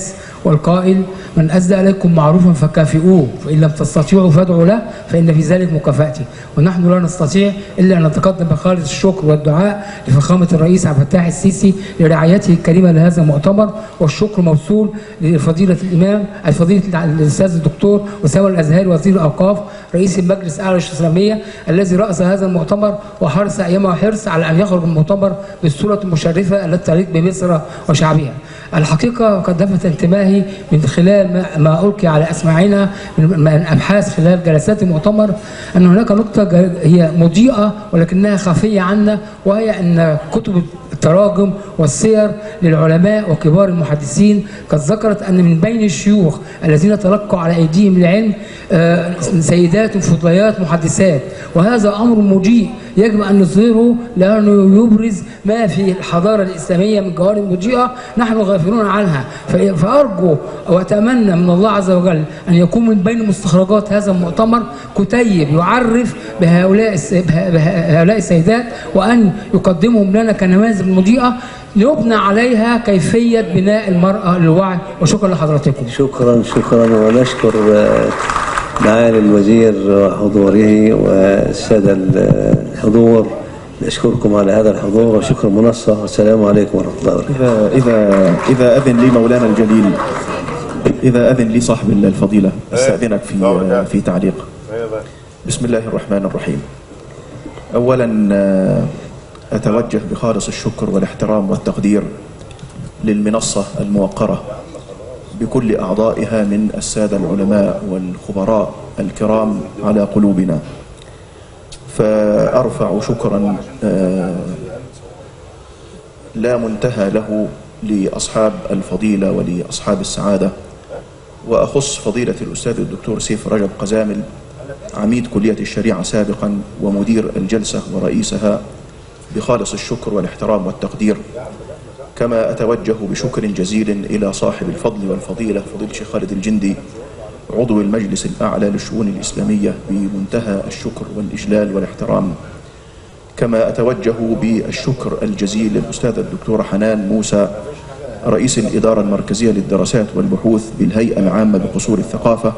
والقائل: من أسدى إليكم معروفا فكافئوه، فإن لم تستطيعوا فادعوا له فإن في ذلك مكافأتي. ونحن لا نستطيع إلا أن نتقدم بخالص الشكر والدعاء لفخامة الرئيس عبد الفتاح السيسي لرعايته الكريمة لهذا المؤتمر، والشكر موصول لفضيلة الإمام الفضيلة الأستاذ الدكتور أسامة الأزهري وزير الأوقاف رئيس المجلس الأعلى للإسلامية الذي رأس هذا المؤتمر وحرص أيما حرص على أن يخرج المؤتمر بالصورة المشرفة التي تليق بمصر وشعبها. الحقيقة قد لفت انتباهي من خلال ما, ما ألقي على أسماعنا من أبحاث خلال جلسات المؤتمر أن هناك نقطة هي مضيئة ولكنها خفية عنا، وهي أن كتب التراجم والسير للعلماء وكبار المحدثين قد ذكرت أن من بين الشيوخ الذين تلقوا على أيديهم العلم سيدات فضليات محدثات، وهذا أمر مضيء يجب أن نظهره لأنه يبرز ما في الحضارة الإسلامية من جوانب مضيئة نحن غافلون عنها. فأرجو وأتمنى من الله عز وجل أن يكون من بين مستخرجات هذا المؤتمر كتيب يعرف بهؤلاء بهؤلاء السيدات، وأن يقدمهم لنا كنماذج مضيئة يبنى عليها كيفية بناء المرأة للوعي. وشكرا لحضراتكم. شكرا شكرا ونشكر معالي الوزير وحضوره والسادة الحضور. نشكركم على هذا الحضور وشكر المنصة، والسلام عليكم ورحمة الله وبركاته. إذا إذا إذا أذن لي مولانا الجليل، إذا أذن لي صاحب الفضيلة أستأذنك في في تعليق. بسم الله الرحمن الرحيم. أولا أتوجه بخالص الشكر والاحترام والتقدير للمنصة الموقرة بكل أعضائها من السادة العلماء والخبراء الكرام على قلوبنا، فأرفع شكرا لا منتهى له لأصحاب الفضيلة ولأصحاب السعادة، وأخص فضيلة الأستاذ الدكتور سيف رجب قزامل عميد كلية الشريعة سابقا ومدير الجلسة ورئيسها بخالص الشكر والاحترام والتقدير. كما أتوجه بشكر جزيل إلى صاحب الفضل والفضيلة فضيلة الشيخ خالد الجندي عضو المجلس الأعلى للشؤون الإسلامية بمنتهى الشكر والإجلال والاحترام. كما أتوجه بالشكر الجزيل للأستاذة الدكتورة حنان موسى رئيس الإدارة المركزية للدراسات والبحوث بالهيئة العامة بقصور الثقافة.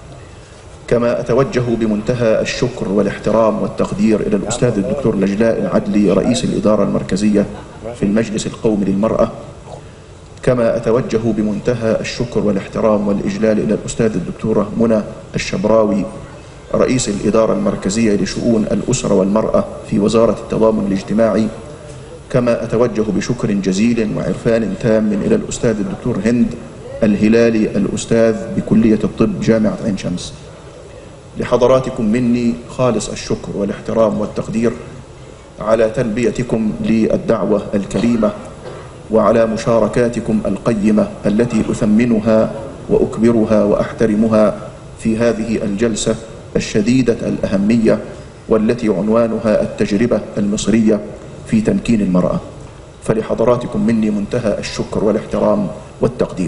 كما أتوجه بمنتهى الشكر والاحترام والتقدير إلى الأستاذ الدكتور لجلاء العدلي رئيس الإدارة المركزية في المجلس القومي للمرأة. كما أتوجه بمنتهى الشكر والاحترام والإجلال إلى الأستاذ الدكتورة منى الشبراوي رئيس الإدارة المركزية لشؤون الأسرة والمرأة في وزارة التضامن الاجتماعي. كما أتوجه بشكر جزيل وعرفان تام إلى الأستاذ الدكتور هند الهلالي الأستاذ بكلية الطب جامعة عين شمس. لحضراتكم مني خالص الشكر والاحترام والتقدير على تلبيتكم للدعوة الكريمة وعلى مشاركاتكم القيمة التي أثمنها وأكبرها وأحترمها في هذه الجلسة الشديدة الأهمية والتي عنوانها التجربة المصرية في تمكين المرأة. فلحضراتكم مني منتهى الشكر والاحترام والتقدير.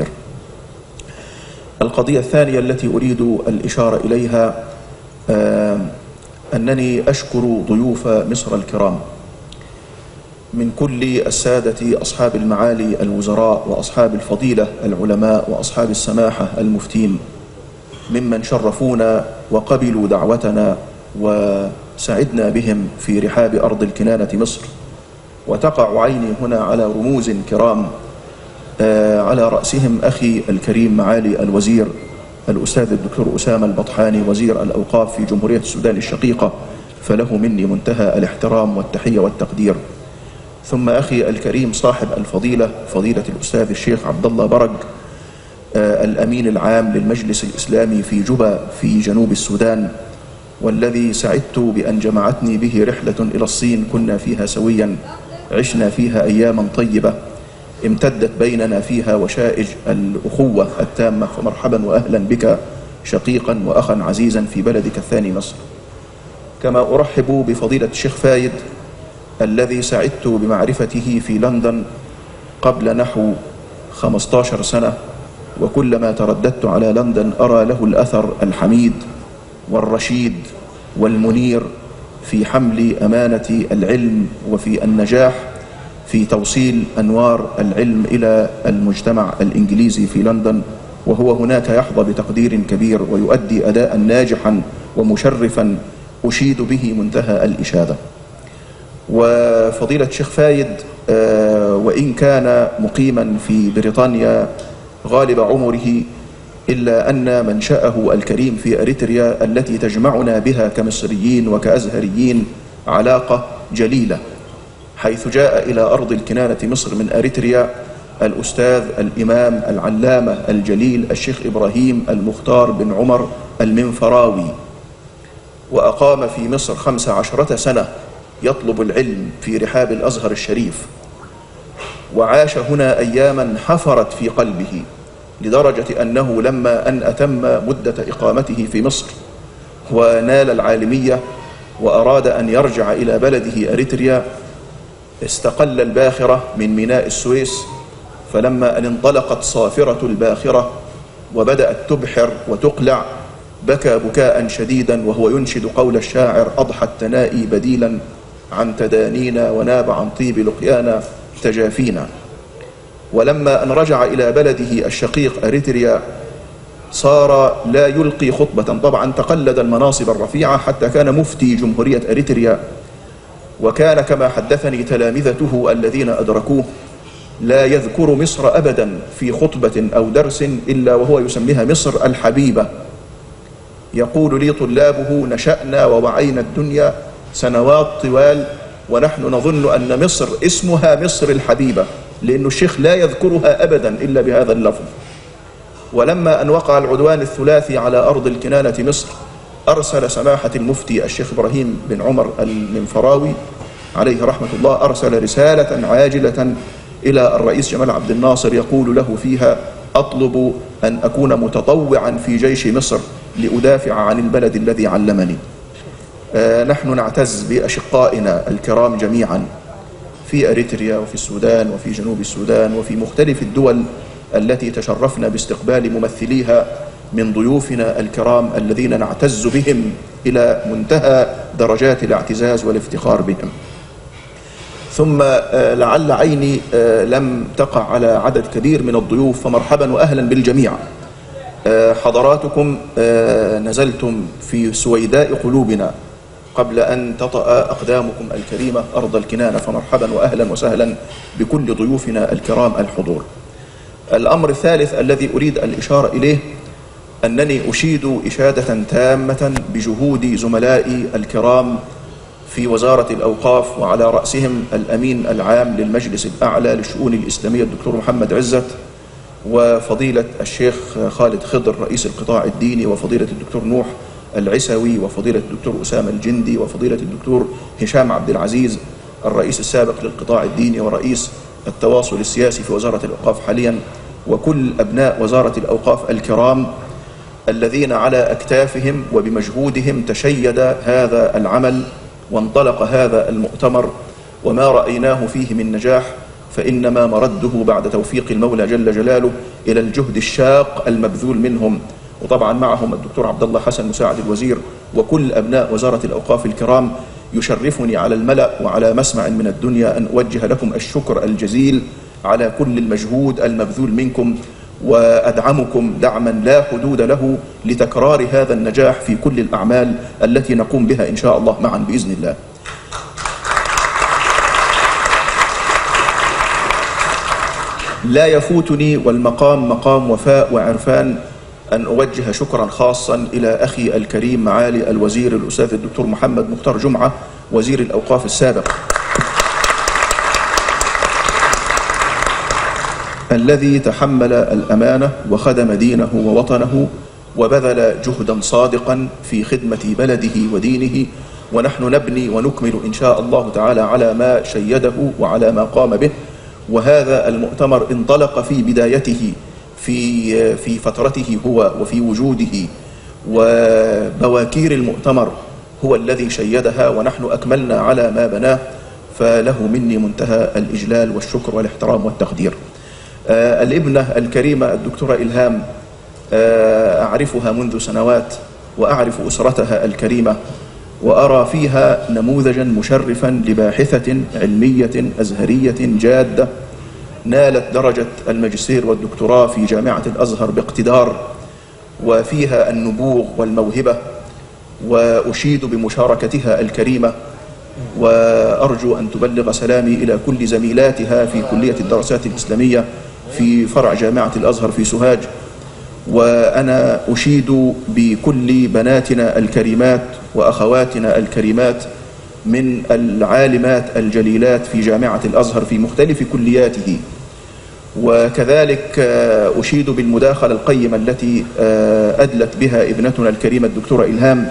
القضية الثانية التي أريد الإشارة إليها آه أنني أشكر ضيوف مصر الكرام من كل السادة أصحاب المعالي الوزراء وأصحاب الفضيلة العلماء وأصحاب السماحة المفتين ممن شرفونا وقبلوا دعوتنا وسعدنا بهم في رحاب أرض الكنانة مصر. وتقع عيني هنا على رموز كرام آه على رأسهم أخي الكريم معالي الوزير الأستاذ الدكتور أسامة البطحاني وزير الأوقاف في جمهورية السودان الشقيقة، فله مني منتهى الاحترام والتحية والتقدير. ثم أخي الكريم صاحب الفضيلة فضيلة الأستاذ الشيخ عبد الله برج آه الأمين العام للمجلس الإسلامي في جوبا في جنوب السودان، والذي سعدت بأن جمعتني به رحلة إلى الصين كنا فيها سويا، عشنا فيها أياما طيبة امتدت بيننا فيها وشائج الأخوة التامة، فمرحبا وأهلا بك شقيقا وأخا عزيزا في بلدك الثاني مصر. كما أرحب بفضيلة الشيخ فايد الذي سعدت بمعرفته في لندن قبل نحو خمسة عشر سنة، وكلما ترددت على لندن أرى له الأثر الحميد والرشيد والمنير في حمل أمانة العلم وفي النجاح في توصيل أنوار العلم إلى المجتمع الإنجليزي في لندن، وهو هناك يحظى بتقدير كبير ويؤدي أداء ناجحا ومشرفا أشيد به منتهى الإشادة. وفضيلة الشيخ فايد وإن كان مقيما في بريطانيا غالب عمره، إلا أن منشأه الكريم في أريتريا التي تجمعنا بها كمصريين وكأزهريين علاقة جليلة، حيث جاء إلى أرض الكنانة مصر من أريتريا الأستاذ الإمام العلامة الجليل الشيخ إبراهيم المختار بن عمر المنفراوي، وأقام في مصر خمس عشرة سنة يطلب العلم في رحاب الأزهر الشريف، وعاش هنا أياما حفرت في قلبه، لدرجة أنه لما أن أتم مدة إقامته في مصر ونال العالمية وأراد أن يرجع إلى بلده أريتريا استقل الباخرة من ميناء السويس، فلما أن انطلقت صافرة الباخرة وبدأت تبحر وتقلع بكى بكاء شديدا وهو ينشد قول الشاعر: أضحى التنائي بديلا عن تدانينا وناب عن طيب لقيانا تجافينا. ولما أن رجع إلى بلده الشقيق أريتريا صار لا يلقي خطبة، طبعا تقلد المناصب الرفيعة حتى كان مفتي جمهورية أريتريا، وكان كما حدثني تلامذته الذين أدركوه لا يذكر مصر أبدا في خطبة أو درس إلا وهو يسميها مصر الحبيبة. يقول لي طلابه: نشأنا ووعينا الدنيا سنوات طوال ونحن نظن أن مصر اسمها مصر الحبيبة، لأن الشيخ لا يذكرها أبدا إلا بهذا اللفظ. ولما أن وقع العدوان الثلاثي على أرض الكنانة مصر أرسل سماحة المفتي الشيخ إبراهيم بن عمر المنفراوي عليه رحمة الله أرسل رسالة عاجلة إلى الرئيس جمال عبد الناصر يقول له فيها: أطلب أن أكون متطوعا في جيش مصر لأدافع عن البلد الذي علمني. آه نحن نعتز بأشقائنا الكرام جميعا في أريتريا وفي السودان وفي جنوب السودان وفي مختلف الدول التي تشرفنا باستقبال ممثليها من ضيوفنا الكرام الذين نعتز بهم إلى منتهى درجات الاعتزاز والافتخار بهم. ثم لعل عيني لم تقع على عدد كبير من الضيوف، فمرحبا وأهلا بالجميع. حضراتكم نزلتم في سويداء قلوبنا قبل أن تطأ أقدامكم الكريمة أرض الكنانة، فمرحبا وأهلا وسهلا بكل ضيوفنا الكرام الحضور. الأمر الثالث الذي أريد الإشارة إليه أنني أشيد إشادة تامة بجهود زملائي الكرام في وزارة الأوقاف، وعلى رأسهم الأمين العام للمجلس الأعلى للشؤون الإسلامية الدكتور محمد عزت، وفضيلة الشيخ خالد خضر رئيس القطاع الديني، وفضيلة الدكتور نوح العسوي، وفضيلة الدكتور أسامة الجندي، وفضيلة الدكتور هشام عبد العزيز الرئيس السابق للقطاع الديني ورئيس التواصل السياسي في وزارة الأوقاف حاليا، وكل أبناء وزارة الأوقاف الكرام الذين على أكتافهم وبمجهودهم تشيد هذا العمل وانطلق هذا المؤتمر، وما رأيناه فيه من نجاح فإنما مرده بعد توفيق المولى جل جلاله إلى الجهد الشاق المبذول منهم. وطبعا معهم الدكتور عبد الله حسن مساعد الوزير وكل أبناء وزارة الأوقاف الكرام. يشرفني على الملأ وعلى مسمع من الدنيا أن أوجه لكم الشكر الجزيل على كل المجهود المبذول منكم، وأدعمكم دعما لا حدود له لتكرار هذا النجاح في كل الأعمال التي نقوم بها إن شاء الله معا بإذن الله. لا يفوتني والمقام مقام وفاء وعرفان أن أوجه شكرا خاصا إلى أخي الكريم معالي الوزير الأستاذ الدكتور محمد مختار جمعة وزير الأوقاف السابق، الذي تحمل الأمانة وخدم دينه ووطنه وبذل جهدا صادقا في خدمة بلده ودينه، ونحن نبني ونكمل إن شاء الله تعالى على ما شيده وعلى ما قام به. وهذا المؤتمر انطلق في بدايته في في فترته هو وفي وجوده، وبواكير المؤتمر هو الذي شيدها، ونحن أكملنا على ما بناه، فله مني منتهى الإجلال والشكر والاحترام والتقدير. آه الابنة الكريمة الدكتورة إلهام آه أعرفها منذ سنوات وأعرف أسرتها الكريمة، وأرى فيها نموذجا مشرفا لباحثة علمية أزهرية جادة نالت درجة الماجستير والدكتوراه في جامعة الأزهر باقتدار، وفيها النبوغ والموهبة، وأشيد بمشاركتها الكريمة، وأرجو أن تبلغ سلامي إلى كل زميلاتها في كلية الدراسات الإسلامية في فرع جامعة الأزهر في سوهاج. وأنا أشيد بكل بناتنا الكريمات وأخواتنا الكريمات من العالمات الجليلات في جامعة الأزهر في مختلف كلياته. وكذلك أشيد بالمداخلة القيمة التي أدلت بها ابنتنا الكريمة الدكتورة إلهام،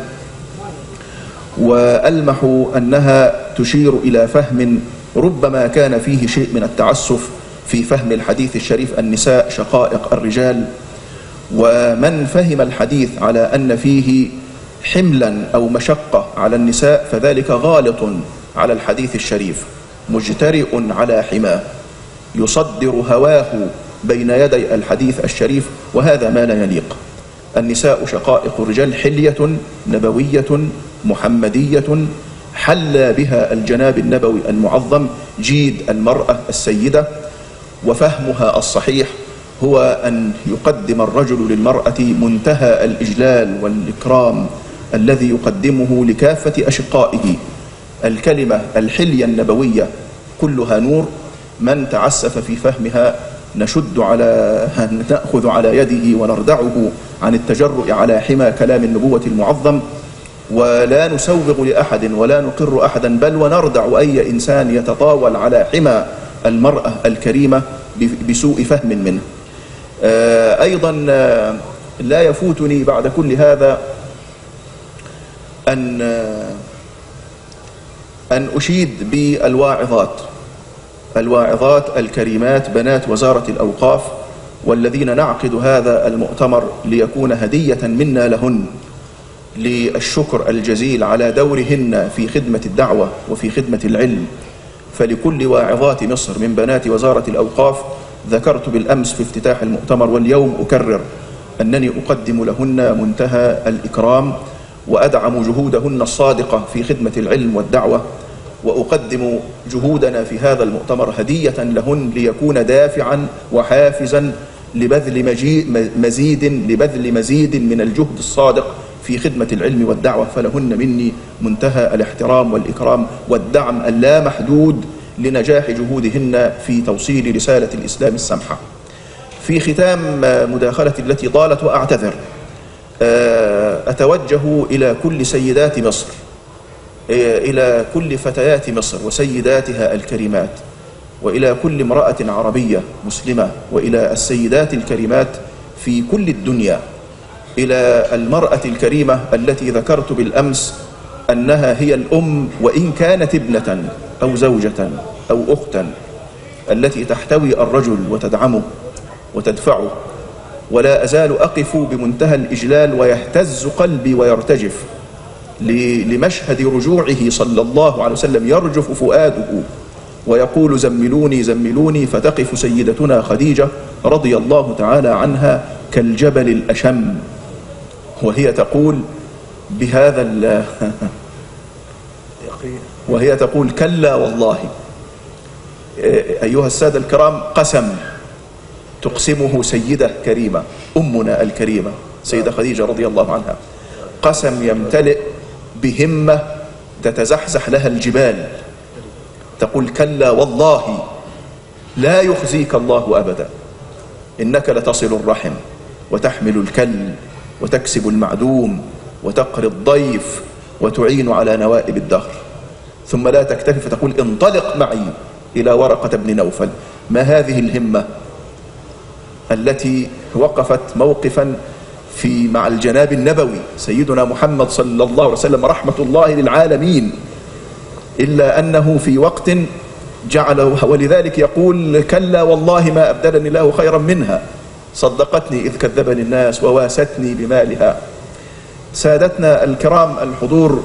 وألمح أنها تشير إلى فهم ربما كان فيه شيء من التعسف في فهم الحديث الشريف: النساء شقائق الرجال. ومن فهم الحديث على أن فيه حملا أو مشقة على النساء فذلك غالط على الحديث الشريف، مجترئ على حماه، يصدر هواه بين يدي الحديث الشريف، وهذا ما لا يليق. النساء شقائق الرجال حلية نبوية محمدية حل بها الجناب النبوي المعظم جيد المرأة السيدة، وفهمها الصحيح هو أن يقدم الرجل للمرأة منتهى الإجلال والإكرام الذي يقدمه لكافة أشقائه. الكلمة الحلية النبوية كلها نور، من تعسف في فهمها نشد على نأخذ على يده ونردعه عن التجرؤ على حمى كلام النبوة المعظم، ولا نسوغ لأحد ولا نقر أحدا، بل ونردع أي إنسان يتطاول على حمى المرأة الكريمة بسوء فهم منه. أيضا لا يفوتني بعد كل هذا أن أن أشيد بالواعظات الواعظات الكريمات بنات وزارة الأوقاف، والذين نعقد هذا المؤتمر ليكون هدية منا لهن للشكر الجزيل على دورهن في خدمة الدعوة وفي خدمة العلم. فلكل واعظات مصر من بنات وزارة الأوقاف ذكرت بالأمس في افتتاح المؤتمر، واليوم أكرر أنني أقدم لهن منتهى الإكرام، وأدعم جهودهن الصادقة في خدمة العلم والدعوة، وأقدم جهودنا في هذا المؤتمر هدية لهن ليكون دافعا وحافزا لبذل مزيد لبذل مزيد من الجهد الصادق في خدمة العلم والدعوة. فلهن مني منتهى الاحترام والإكرام والدعم اللامحدود لنجاح جهودهن في توصيل رسالة الإسلام السمحة. في ختام مداخلتي التي طالت وأعتذر، أتوجه إلى كل سيدات مصر، إلى كل فتيات مصر وسيداتها الكريمات، وإلى كل امرأة عربية مسلمة، وإلى السيدات الكريمات في كل الدنيا، إلى المرأة الكريمة التي ذكرت بالأمس أنها هي الأم وإن كانت ابنة أو زوجة أو أختا، التي تحتوي الرجل وتدعمه وتدفعه. ولا أزال أقف بمنتهى الإجلال ويهتز قلبي ويرتجف لمشهد رجوعه صلى الله عليه وسلم، يرجف فؤاده ويقول: زملوني زملوني، فتقف سيدتنا خديجة رضي الله تعالى عنها كالجبل الأشم وهي تقول بهذا وهي تقول: كلا والله. أيها السادة الكرام، قسم تقسمه سيدة كريمة، أمنا الكريمة سيدة خديجة رضي الله عنها، قسم يمتلئ بهمة تتزحزح لها الجبال، تقول: كلا والله لا يخزيك الله أبدا، إنك لتصل الرحم وتحمل الكل وتكسب المعدوم وتقري الضيف وتعين على نوائب الدهر. ثم لا تكتفي فتقول: انطلق معي إلى ورقة بن نوفل. ما هذه الهمة التي وقفت موقفا في مع الجناب النبوي سيدنا محمد صلى الله عليه وسلم رحمة الله للعالمين، إلا أنه في وقت جعله، ولذلك يقول: كلا والله ما أبدلني الله خيرا منها، صدقتني إذ كذبني الناس وواستني بمالها. سادتنا الكرام الحضور،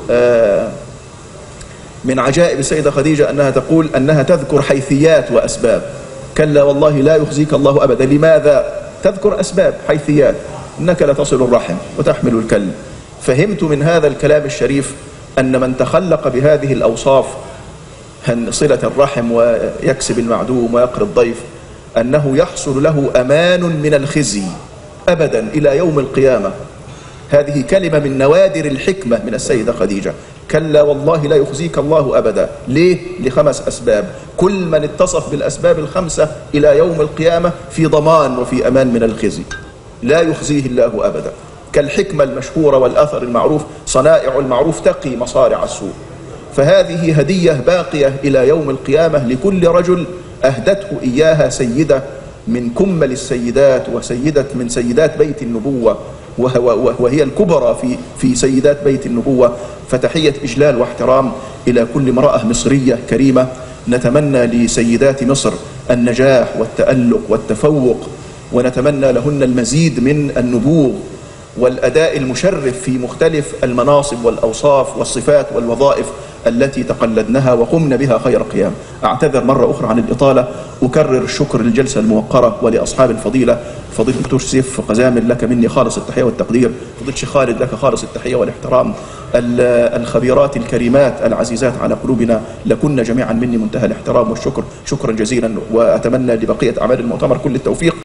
من عجائب السيدة خديجة أنها تقول أنها تذكر حيثيات وأسباب. كلا والله لا يخزيك الله أبدا. لماذا؟ تذكر أسباب، حيثيات، إنك لتصل الرحم وتحمل الكل. فهمت من هذا الكلام الشريف أن من تخلق بهذه الأوصاف، صلة الرحم ويكسب المعدوم ويقري الضيف، أنه يحصل له أمان من الخزي أبدا إلى يوم القيامة. هذه كلمة من نوادر الحكمة من السيدة خديجة. كلا والله لا يخزيك الله أبدا. ليه؟ لخمس أسباب، كل من اتصف بالأسباب الخمسة إلى يوم القيامة في ضمان وفي أمان من الخزي، لا يخزيه الله أبدا. كالحكمة المشهورة والأثر المعروف: صنائع المعروف تقي مصارع السوء. فهذه هدية باقية إلى يوم القيامة لكل رجل أهدته إياها سيدة من كمل السيدات وسيدة من سيدات بيت النبوة، وهي الكبرى في في سيدات بيت النبوة. فتحية إجلال واحترام إلى كل امرأة مصرية كريمة. نتمنى لسيدات مصر النجاح والتألق والتفوق، ونتمنى لهن المزيد من النبوغ والأداء المشرف في مختلف المناصب والأوصاف والصفات والوظائف التي تقلدنها وقمنا بها خير قيام. أعتذر مرة أخرى عن الإطالة، أكرر الشكر للجلسة الموقرة ولأصحاب الفضيلة. فضيلة الدكتور سيف قزامل لك مني خالص التحية والتقدير، فضيلة الشيخ خالد لك خالص التحية والاحترام، الخبيرات الكريمات العزيزات على قلوبنا لكن جميعا مني منتهى الاحترام والشكر، شكرا جزيلا، وأتمنى لبقية أعمال المؤتمر كل التوفيق.